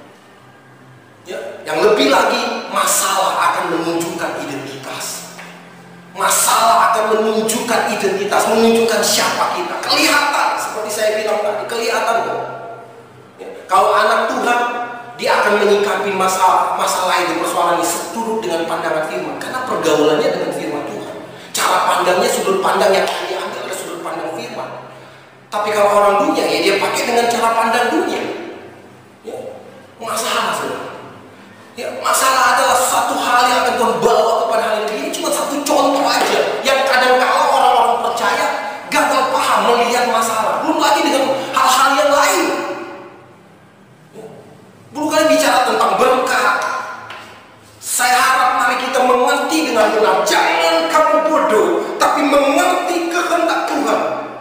Ya, yang lebih lagi, masalah akan menunjukkan identitas. Masalah akan menunjukkan identitas, menunjukkan siapa kita. Kelihatan, seperti saya bilang tadi, kelihatan kok. Ya, kalau anak Tuhan, dia akan menyikapi masalah itu, persoalan ini seturut dengan pandangan firman, karena pergaulannya dengan firman Tuhan. Cara pandangnya, sudut pandang yang dia ambil adalah sudut pandang firman. Tapi kalau orang dunia, ya dia pakai dengan cara pandang dunia. Ya, masalah saudara. Ya, masalah adalah satu hal yang akan Tuhan bawa kepada hal ini. Ini cuma satu contoh aja yang kadang-kala orang-orang percaya gagal paham melihat masalah. Belum lagi dengan hal-hal yang lain. Ya. Belum kali bicara tentang berkat. Saya harap mari kita mengerti dengan benar. Jangan kamu bodoh, tapi mengerti kehendak Tuhan.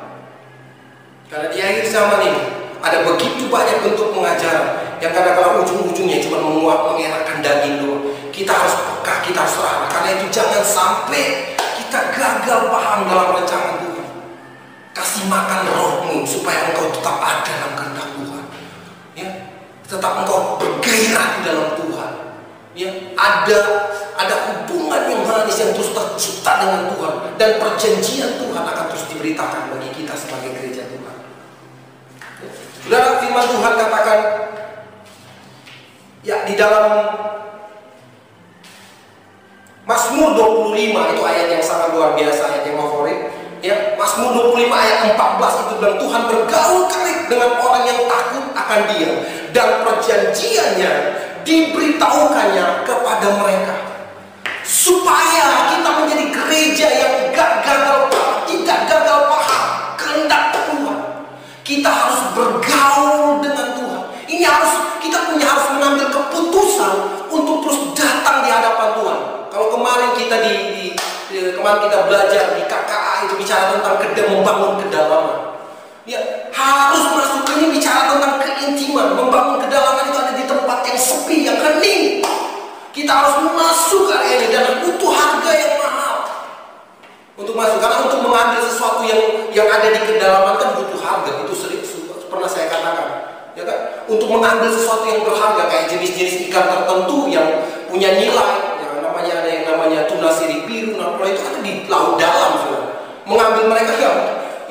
Karena di akhir zaman ini ada begitu banyak bentuk pengajaran yang kadang-kadang ujung-ujungnya cuma mengenakan daging doang. Kita harus peka, kita harus arah. Karena itu jangan sampai kita gagal paham dalam rencana Tuhan. Kasih makan rohmu supaya engkau tetap ada dalam kehendak Tuhan. Ya, tetap engkau bergairah di dalam Tuhan. Ya, ada hubungan yang manis yang terus tercipta dengan Tuhan, dan perjanjian Tuhan akan terus diberitakan bagi kita sebagai gereja Tuhan. Saudara, firman Tuhan katakan, ya, di dalam Mazmur 25, itu ayat yang sangat luar biasa, ayat yang favorit. Ya, Mazmur 25 ayat 14 itu bilang, Tuhan bergaul karib dengan orang yang takut akan Dia, dan perjanjiannya diberitahukannya kepada mereka, supaya kita menjadi gereja yang gak gagal paham, tidak gagal paham kehendak Tuhan. Kita harus bergaul dengan Tuhan. Ini kita harus mengambil keputusan untuk terus datang di hadapan Tuhan. Kalau kemarin kita kemarin kita belajar di KKA itu bicara tentang membangun kedalaman. Ya, harus masuk ini bicara tentang keintiman. Membangun kedalaman itu ada di tempat yang sepi, yang hening. Kita harus masuk ke area ini, dan butuh harga yang mahal untuk masuk. Karena untuk mengambil sesuatu yang ada di kedalaman kan butuh harga. Itu sering pernah saya katakan, ya kan? Untuk mengambil sesuatu yang berharga kayak jenis-jenis ikan tertentu yang punya nilai, ya, ada yang namanya tuna sirip biru, itu ada di laut dalam. Mengambil mereka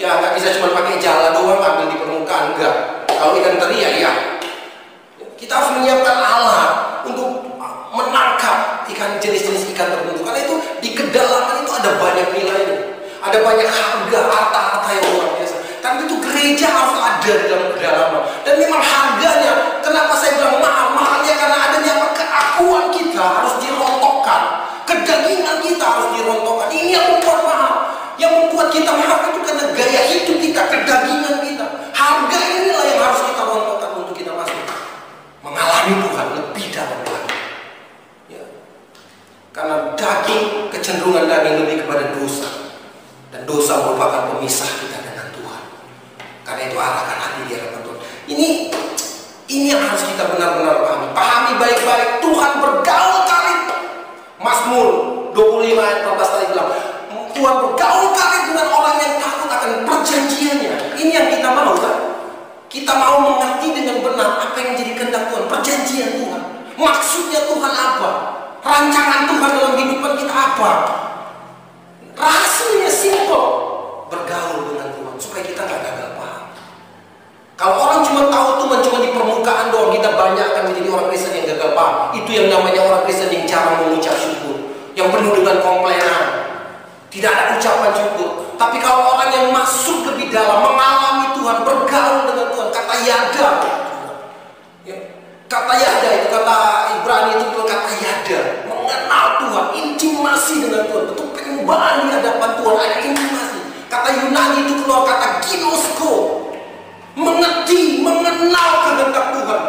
Ya nggak bisa cuma pakai jala doang ambil di permukaan, enggak. Kalau ikan teri ya. Kita harus menyiapkan alat untuk menangkap jenis-jenis ikan tertentu. Karena itu di kedalaman itu ada banyak nilainya, ada banyak harta yang luar biasa. Karena itu gereja harus ada di dalam kedalaman. Dan memang harganya, kenapa saya bilang mahalnya karena adanya keakuan kita harus dirontokkan, kedagingan kita harus dirontokkan. Ini yang membuat mahal. Yang membuat kita mahal itu karena gaya hidup kita, kedagingan kita. Harga inilah yang harus kita rontokkan untuk kita masuk mengalami Tuhan lebih dalam lagi. Ya. Karena daging, kecenderungan daging lebih kepada dosa, dan dosa merupakan pemisah kita dengan Tuhan. Karena itu arahkan hati di hadapan Tuhan. Ini yang harus kita benar-benar pahami. Pahami baik-baik. Tuhan bergaul karib. Mazmur 25 ayat 14 tadi bilang, Tuhan bergaul karib dengan orang yang takut akan perjanjiannya. Ini yang kita mau, kan? Kita mau mengerti dengan benar apa yang menjadi kehendak Tuhan, perjanjian Tuhan. Maksudnya Tuhan apa? Rancangan Tuhan dalam kehidupan kita apa? Rahasianya simple. Bergaul dengan Tuhan supaya kita nggak gagal paham. Kalau orang cuma tahu Tuhan cuma di permukaan doang, kita banyak akan menjadi orang Kristen yang gagal paham. Itu yang namanya orang Kristen yang jarang mengucap syukur, yang penuh dengan komplainan, tidak ada ucapan syukur. Tapi kalau orang yang masuk lebih dalam, mengalami Tuhan, bergaul dengan Tuhan, kata yada, ya, kata yada itu kata Ibrani itu kata yada, mengenal Tuhan, intimasi dengan Tuhan, betul penyembahan di hadapan Tuhan, ada intimasi. Kata Yunani itu keluar kata ginosko, mengerti, mengenal kehendak Tuhan.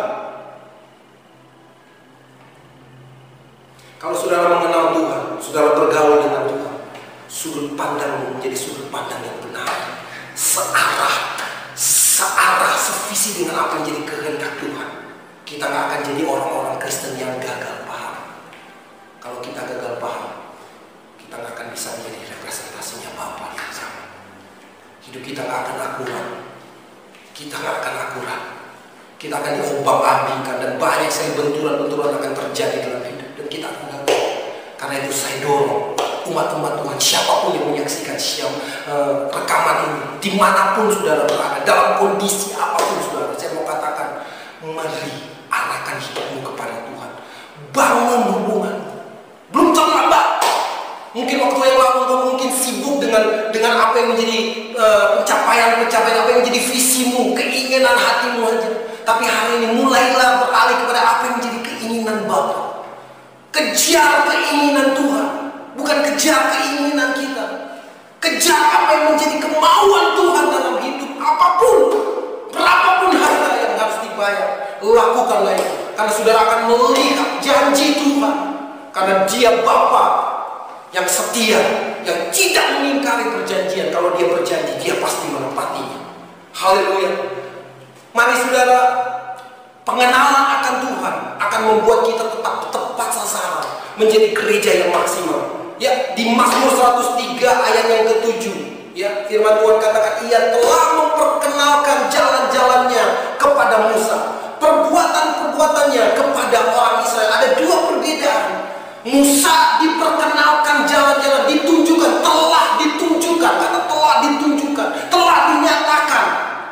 Kalau saudara mengenal Tuhan, saudara bergaul dengan Tuhan, sudut pandang menjadi sudut pandang yang benar, searah, sevisi dengan apa yang jadi kehendak Tuhan. Kita nggak akan jadi orang-orang Kristen yang gagal paham. Kalau kita gagal paham, kita nggak akan bisa menjadi representasinya Bapa yang sama. Hidup kita nggak akan akurat. Kita nggak akan akurat. Kita akan diobak-abingkan dan banyak sekali benturan-benturan akan terjadi dalam hidup, dan kita akan gagal. Karena itu saya dorong umat-umat Tuhan, siapapun yang menyaksikan rekaman ini, dimanapun saudara berada, dalam kondisi apapun saudara, saya mau katakan, mari arahkan hidupmu kepada Tuhan, bangun hubungan. Belum terlambat. Mungkin waktu yang lalu engkau mungkin sibuk dengan apa yang menjadi pencapaian apa yang menjadi visimu, keinginan hatimu aja. Tapi hari ini mulailah beralih kepada apa yang menjadi keinginan Bapa. Kejar keinginan Tuhan, bukan kejar keinginan kita. Kejar apa yang menjadi kemauan Tuhan dalam hidup. Apapun, berapapun harga yang harus dibayar, lakukanlah itu. Karena saudara akan melihat janji Tuhan. Karena Dia Bapa yang setia, yang tidak mengingkari perjanjian. Kalau Dia berjanji, Dia pasti menepatinya. Haleluya. Mari saudara, pengenalan akan Tuhan akan membuat kita tetap tepat sasaran, menjadi gereja yang maksimal. Ya, di Mazmur 103 ayat yang ke-7, ya, firman Tuhan katakan, Ia telah memperkenalkan jalan-jalannya kepada Musa, perbuatan-perbuatannya kepada orang Israel. Ada dua perbedaan. Musa diperkenalkan jalan-jalan, ditunjukkan, telah ditunjukkan, kata telah ditunjukkan, telah dinyatakan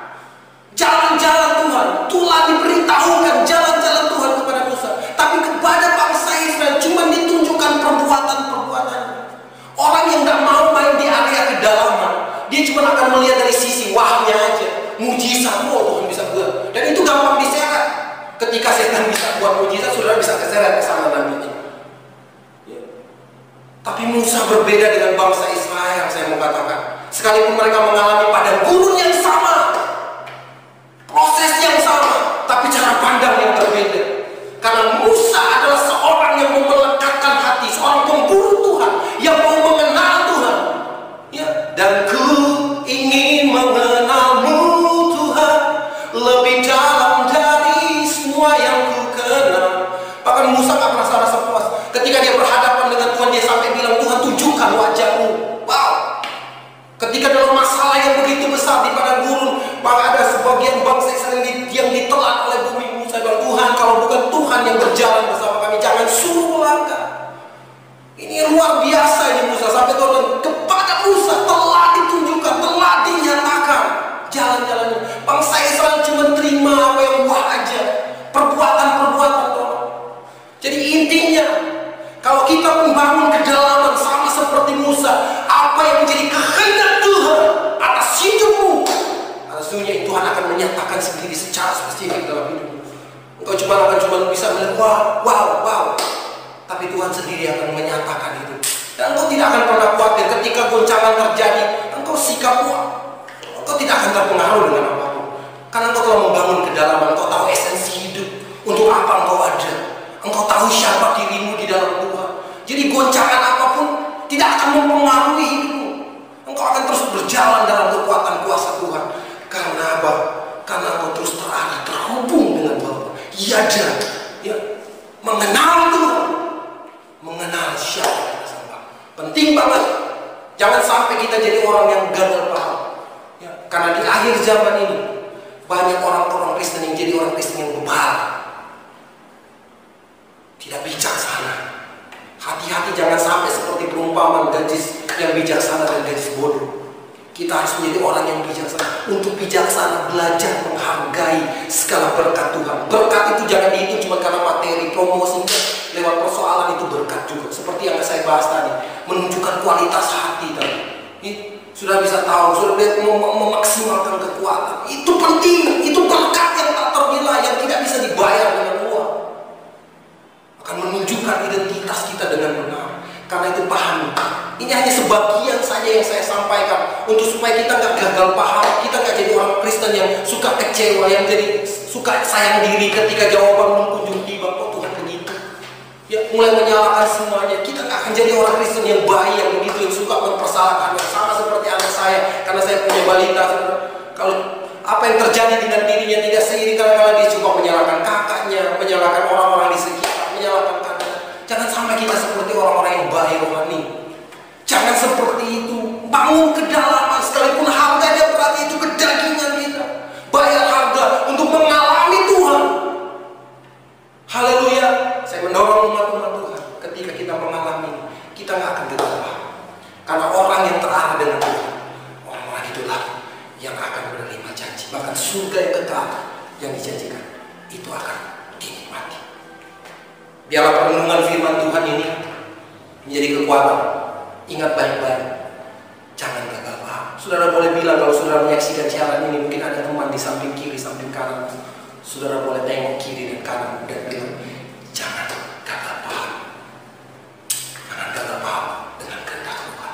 jalan-jalan Tuhan, telah diberitahukan jalan-jalan Tuhan kepada Musa. Tapi kepada bangsa Israel cuma ditunjukkan perbuatan-perbuatan. Orang yang gak mau main di area kedalaman, dia cuma akan melihat dari sisi wahnya aja, mujizat, Tuhan bisa buat. Dan itu gampang diseret. Ketika setan bisa buat mujizat, saudara bisa keseret ke sana nantinya. Tapi Musa berbeda dengan bangsa Israel, saya mau katakan. Sekalipun mereka mengalami padang gurun yang sama, proses yang sama, tapi cara pandang yang berbeda. Karena Musa adalah seorang yang mau melekatkan hati, seorang pemburu Tuhan, yang mau mengenal Tuhan. Ya, dan ku ingin mengenalmu Tuhan, lebih dalam dari semua yang ku kenal. Bahkan Musa gak merasa rasa puas. Ketika dia berhadapan dengan Tuhan, dia sampai bilang, Tuhan tunjukkan wajahmu. Wow. Ketika dalam masalah yang begitu besar di padang gurun, maka ada sebagian bangsa Israel yang ditelan oleh bumi. Musa bilang, Tuhan, kalau bukan Tuhan yang berjalan bersama kami, jangan suruh langkah. Ini luar biasa ini Musa. Sampai Tuhan kepada Musa telah ditunjukkan, telah dinyatakan tentunya Tuhan akan menyatakan sendiri secara spesifik dalam hidupmu. Engkau akan bisa melihat wow. Tapi Tuhan sendiri akan menyatakan itu. Dan engkau tidak akan pernah khawatir ketika goncangan terjadi. Engkau sikap kuat. Engkau tidak akan terpengaruh dengan apapun. Karena engkau telah membangun kedalaman. Engkau tahu esensi hidup. Untuk apa engkau ada. Engkau tahu siapa dirimu di dalam Tuhan. Jadi goncangan apapun tidak akan mempengaruhi hidupmu. Engkau akan terus berjalan dalam kekuatan kuasa Tuhan. Karena apa? Karena engkau terus terarah, terhubung dengan Bapa. Iya, ya, mengenal Tuhan, mengenal siapa yang sembah. Penting banget. Jangan sampai kita jadi orang yang gagal paham. Ya, karena di akhir zaman ini banyak orang Kristen yang jadi orang Kristen yang bebal, tidak bijaksana. Hati-hati jangan sampai seperti perumpamaan gadis yang bijaksana dan gadis bodoh. Kita harus menjadi orang yang bijaksana. Untuk bijaksana belajar menghargai segala berkat Tuhan. Berkat itu jangan dihitung cuma karena materi, promosi, lewat persoalan itu berkat juga. Seperti yang saya bahas tadi, menunjukkan kualitas hati tadi. Sudah bisa tahu, sudah memaksimalkan kekuatan. Itu penting, itu berkat yang tak ternilai, yang tidak bisa dibayar dengan uang. Akan menunjukkan identitas kita dengan benar. Karena itu pahami. Ini hanya sebagian saja yang saya sampaikan untuk supaya kita nggak gagal paham, kita nggak jadi orang Kristen yang suka kecewa, yang jadi suka sayang diri ketika jawaban belum kunjung tiba. Kok Tuhan begitu? Ya, mulai menyalahkan semuanya. Kita nggak akan jadi orang Kristen yang baik, yang begitu, yang suka mempersalahkan. Sama seperti anak saya, karena saya punya balita. Kalau apa yang terjadi dengan dirinya tidak seiring karena dia suka menyalahkan kakaknya, menyalahkan orang-orang di sekitar, menyalahkan kakaknya. Jangan sampai kita seperti orang-orang yang baik rohani. Jangan seperti itu. Bangun kedalaman, sekalipun harganya berat, itu kedagingan kita. Bayar harga untuk mengalami Tuhan. Haleluya. Saya mendorong umat-umat Tuhan. Ketika kita mengalami, kita nggak akan gegabah. Karena orang yang terarah dengan Tuhan, orang-orang itulah yang akan menerima janji. Bahkan surga yang kekal yang dijanjikan, itu akan dinikmati. Biarlah perenungan firman Tuhan ini menjadi kekuatan. Ingat baik-baik, jangan gagal paham. Saudara boleh bilang kalau saudara menyaksikan siaran ini, mungkin ada teman di samping kiri, samping kanan. Saudara boleh tengok kiri dan kanan dan bilang, jangan gagal paham. Jangan gagal paham dengan kehendak Tuhan.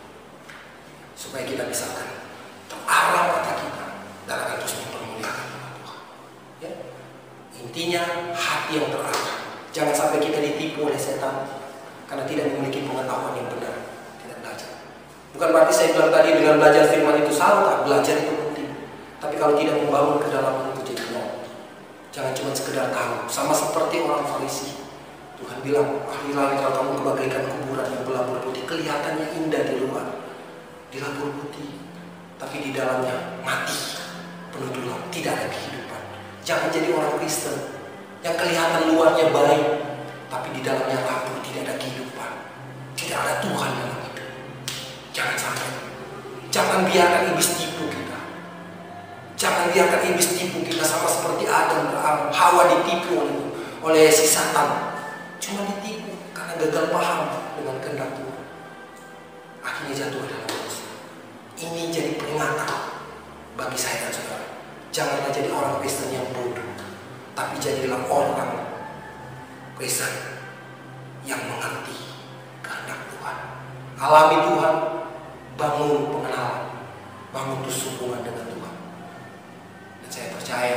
Supaya kita bisa terarah mata kita dan akan terus mempermuliakan Tuhan. Ya? Intinya hati yang terarah. Jangan sampai kita ditipu oleh setan karena tidak memiliki pengetahuan yang benar. Bukan berarti saya bilang tadi dengan belajar firman itu salah, belajar itu penting. Tapi kalau tidak membangun kedalaman itu jadi nol. Jangan cuma sekedar tahu. Sama seperti orang Farisi. Tuhan bilang, ahlilah kalau kamu kebagaikan kuburan yang berlabur putih, kelihatannya indah di luar, dilabur putih, tapi di dalamnya mati, penuh dulang, tidak ada kehidupan. Jangan jadi orang Kristen yang kelihatan luarnya baik, tapi di dalamnya labur, tidak ada kehidupan, tidak ada Tuhan dalam hidup. Jangan sampai. Jangan biarkan iblis tipu kita. Jangan biarkan iblis tipu kita sama seperti Adam dan Hawa ditipu oleh si Satan. Cuma ditipu karena gagal paham dengan kehendak Tuhan. Akhirnya jatuh dalam dosa. Ini jadi peringatan bagi saya dan saudara. Janganlah jadi orang Kristen yang bodoh, tapi jadilah orang Kristen yang mengerti kehendak Tuhan. Alami Tuhan. Bangun pengenalan, bangun terus hubungan dengan Tuhan. Dan saya percaya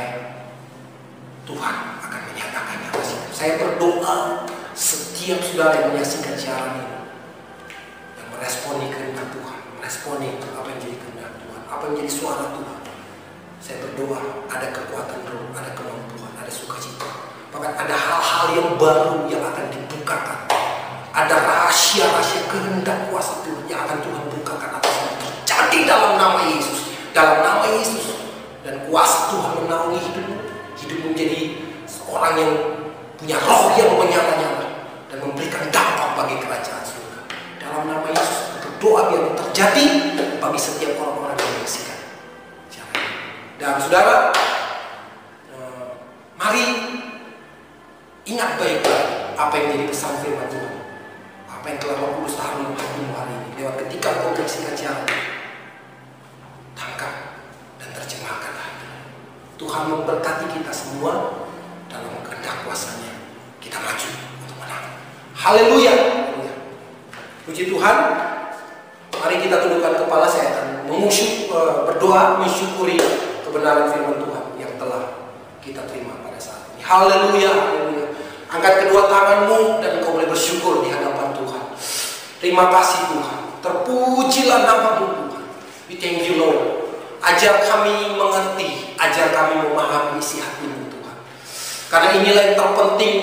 Tuhan akan menyatakannya. Saya berdoa setiap saudara yang menyaksikan siaran ini, yang meresponi kehendak Tuhan, meresponi apa yang jadi kehendak Tuhan, apa yang jadi suara Tuhan. Saya berdoa ada kekuatan roh, ada kemampuan, ada sukacita. Bahkan ada hal-hal yang baru yang akan dibukakan. Ada rahasia-rahasia kehendak kuasa Tuhan yang akan Tuhan bukakan atasnya. Terjadi dalam nama Yesus. Dalam nama Yesus. Dan kuasa Tuhan menaungi hidupmu. Hidupmu menjadi seorang yang punya roh yang menyala-nyala. Dan memberikan dampak bagi kerajaan surga. Dalam nama Yesus. Berdoa biar terjadi bagi setiap orang-orang yang menyaksikan. Dan saudara, mari ingat baik-baik apa yang jadi pesan firman Tuhan. Apa yang telah Roh Kudus taruh hatimu hari ini lewat ketika kau menyaksikan siaran. Tangkap dan terjemahkan Tuhan memberkati kita semua dalam kehendak kuasa-Nya. Kita maju untuk menang. Haleluya. Puji Tuhan. Mari kita tundukkan kepala. Saya akan berdoa mensyukuri kebenaran firman Tuhan yang telah kita terima pada saat ini. Haleluya. Haleluya. Angkat kedua tanganmu dan engkau boleh bersyukur di hadapan Tuhan. Terima kasih Tuhan. Terpujilah nama-Mu Tuhan. We thank you Lord. Ajar kami mengerti, ajar kami memahami isi hati-Mu Tuhan. Karena inilah yang terpenting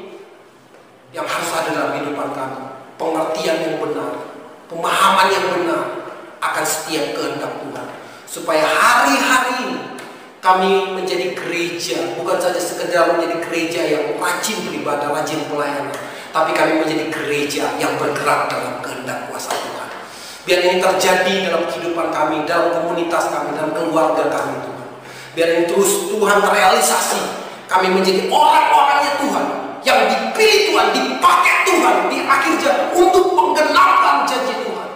yang harus ada dalam kehidupan kami. Pengertian yang benar, pemahaman yang benar akan setiap kehendak Tuhan. Supaya hari-hari ini kami menjadi gereja, bukan saja sekedar menjadi gereja yang rajin beribadah, rajin pelayanan, tapi kami menjadi gereja yang bergerak dalam kehendak kuasa Tuhan. Biar ini terjadi dalam kehidupan kami, dalam komunitas kami, dalam keluarga kami Tuhan. Biar ini terus Tuhan terrealisasi. Kami menjadi orang-orangnya Tuhan, yang dipilih Tuhan, dipakai Tuhan di akhir zaman untuk menggenapan janji Tuhan.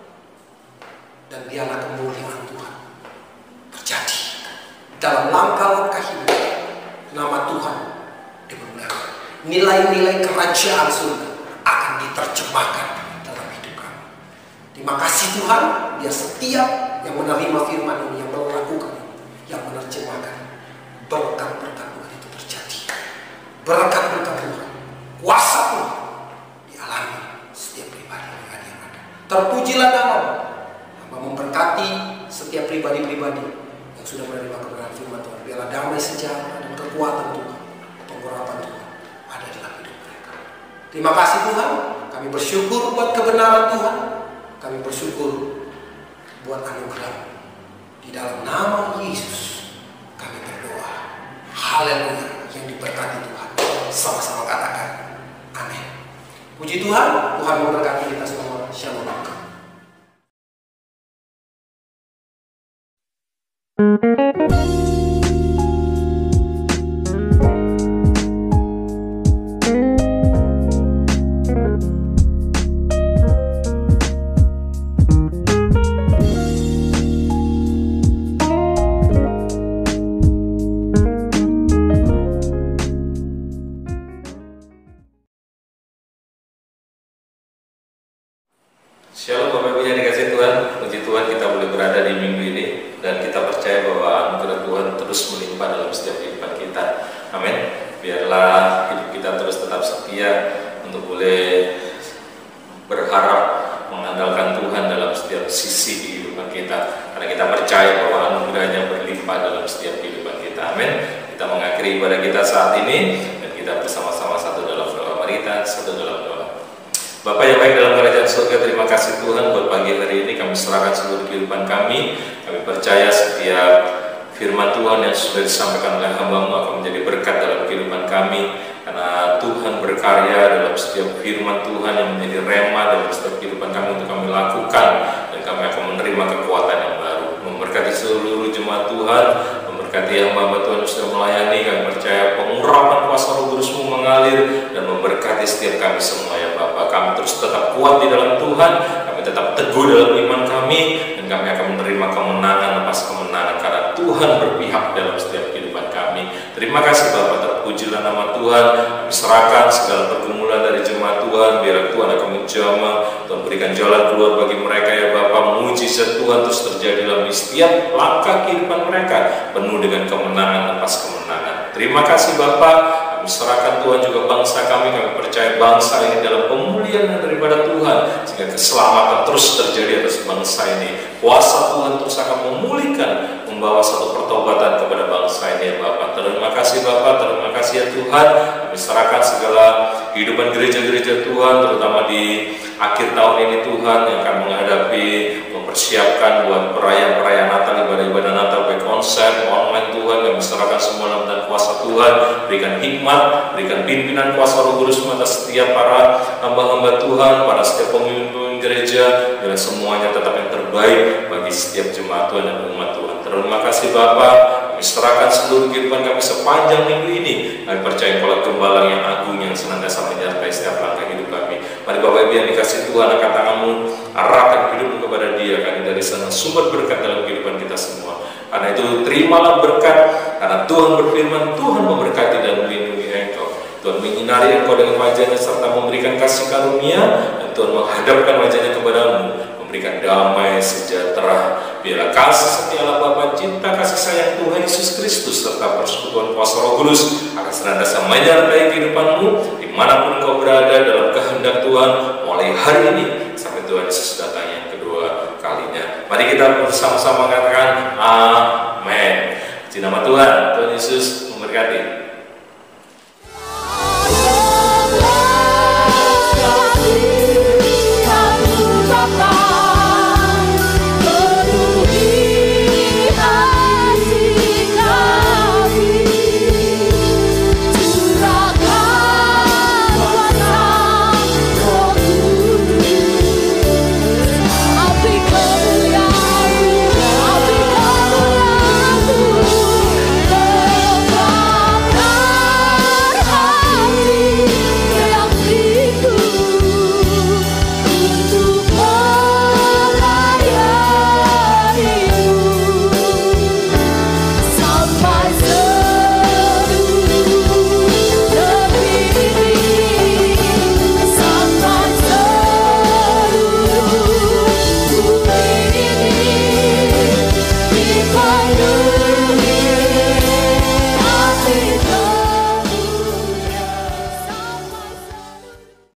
Dan biarlah kemuliaan Tuhan terjadi dalam langkah-langkah hidup. Nama Tuhan dimuliakan. Nilai-nilai kerajaan surga akan diterjemahkan dalam hidup kami. Terima kasih Tuhan, biar setiap yang menerima firman ini, yang melakukan ini, yang menerjemahkan, berkat-berkat Tuhan itu terjadi. Berkat-berkat Tuhan, kuasa Tuhan dialami setiap pribadi yang ada. Terpujilah nama-Mu. Hamba memberkati setiap pribadi-pribadi yang sudah menerima kebenaran firman Tuhan. Biarlah damai sejahtera dan kekuatan Tuhan, pengharapan Tuhan ada dalam hidup mereka. Terima kasih Tuhan. Kami bersyukur buat kebenaran Tuhan. Kami bersyukur buat anugerah. Di dalam nama Yesus kami berdoa. Haleluya. Yang diberkati Tuhan. Sama-sama katakan amin. Puji Tuhan. Tuhan memberkati kita semua. Shalom. Shalom Bapak Ibu yang dikasih Tuhan. Puji Tuhan kita boleh berada di minggu ini, dan kita percaya bahwa anugerah Tuhan terus melimpah dalam setiap kehidupan kita. Amin. Biarlah hidup kita terus tetap setia untuk boleh berharap mengandalkan Tuhan dalam setiap sisi kehidupan kita, karena kita percaya bahwa anugerahnya berlimpah dalam setiap kehidupan kita. Amin. Kita mengakhiri ibadah kita saat ini, dan kita bersama-sama satu dalam doa. Mari kita satu dalam doa. Bapak yang baik dalam kerajaan surga, terima kasih Tuhan buat pagi hari ini. Kami serahkan seluruh kehidupan kami. Kami percaya setiap firman Tuhan yang sudah disampaikan oleh hamba-Mu akan menjadi berkat dalam kehidupan kami, karena Tuhan berkarya dalam setiap firman Tuhan yang menjadi rema dalam setiap kehidupan kami untuk kami lakukan, dan kami akan menerima kekuatan yang baru. Memberkati seluruh jemaat Tuhan, memberkati hamba-hamba Tuhan yang sudah melayani. Kami percaya pengurapan kuasa Roh Kudus-Mu mengalir dan memberkati setiap kami semua ya Bapak. Kami terus tetap kuat di dalam Tuhan, kami tetap teguh dalam iman kami, dan kami akan menerima kemenangan lepas kemenangan, karena Tuhan berpihak dalam setiap kehidupan kami. Terima kasih Bapak, terpujilah nama Tuhan. Kami serahkan segala pergumulan dari jemaat Tuhan, biar Tuhan akan menjamah, Tuhan berikan jalan keluar bagi mereka ya Bapak. Mujizat Tuhan terus terjadi dalam setiap langkah kehidupan mereka, penuh dengan kemenangan lepas kemenangan. Terima kasih Bapak. Kami serahkan Tuhan juga bangsa kami. Kami percaya bangsa ini dalam pemulihan daripada Tuhan, sehingga keselamatan terus terjadi atas bangsa ini. Kuasa Tuhan terus akan memulihkan, membawa satu pertobatan kepada bangsa ini ya Bapak. Terima kasih Bapak, terima kasih ya Tuhan. Kami serahkan segala kehidupan gereja-gereja Tuhan, terutama di akhir tahun ini Tuhan, yang akan menghadapi, mempersiapkan buat perayaan-perayaan Natal, ibadah-ibadah Natal, baik konser, online Tuhan. Kami serahkan semua dalam tangan kuasa Tuhan. Berikan hikmat, berikan pimpinan kuasa Roh Kudus atas setiap para hamba-hamba Tuhan, para setiap pemimpin gereja, dan semuanya tetap yang terbaik bagi setiap jemaat Tuhan dan umat Tuhan. Terima kasih Bapak. Kami serahkan seluruh kehidupan kami sepanjang minggu ini. Kami percaya Engkaulah Gembala yang agung, yang senantiasa menyertai setiap langkah hidup kami. Mari Bapak Ibu yang dikasih Tuhan, angkat tangan-Mu, arahkan hidupmu kepada Dia, karena dari sana sumber berkat dalam kehidupan kita semua. Karena itu terimalah berkat, Karena Tuhan berfirman, Tuhan memberkati dan melindungi engkau. Tuhan menyinari engkau dengan wajah-Nya serta memberikan kasih karunia, dan Tuhan menghadapkan wajah-Nya kepadamu, memberikan damai sejahtera. Biarlah kasih setia Allah Bapa, cinta kasih sayang Tuhan Yesus Kristus serta persekutuan kuasa Roh Kudus akan senantiasa menyertai kehidupanmu dimanapun kau berada dalam kehendak Tuhan mulai hari ini sampai Tuhan Yesus datang yang kedua kalinya. Mari kita bersama-sama mengatakan amin.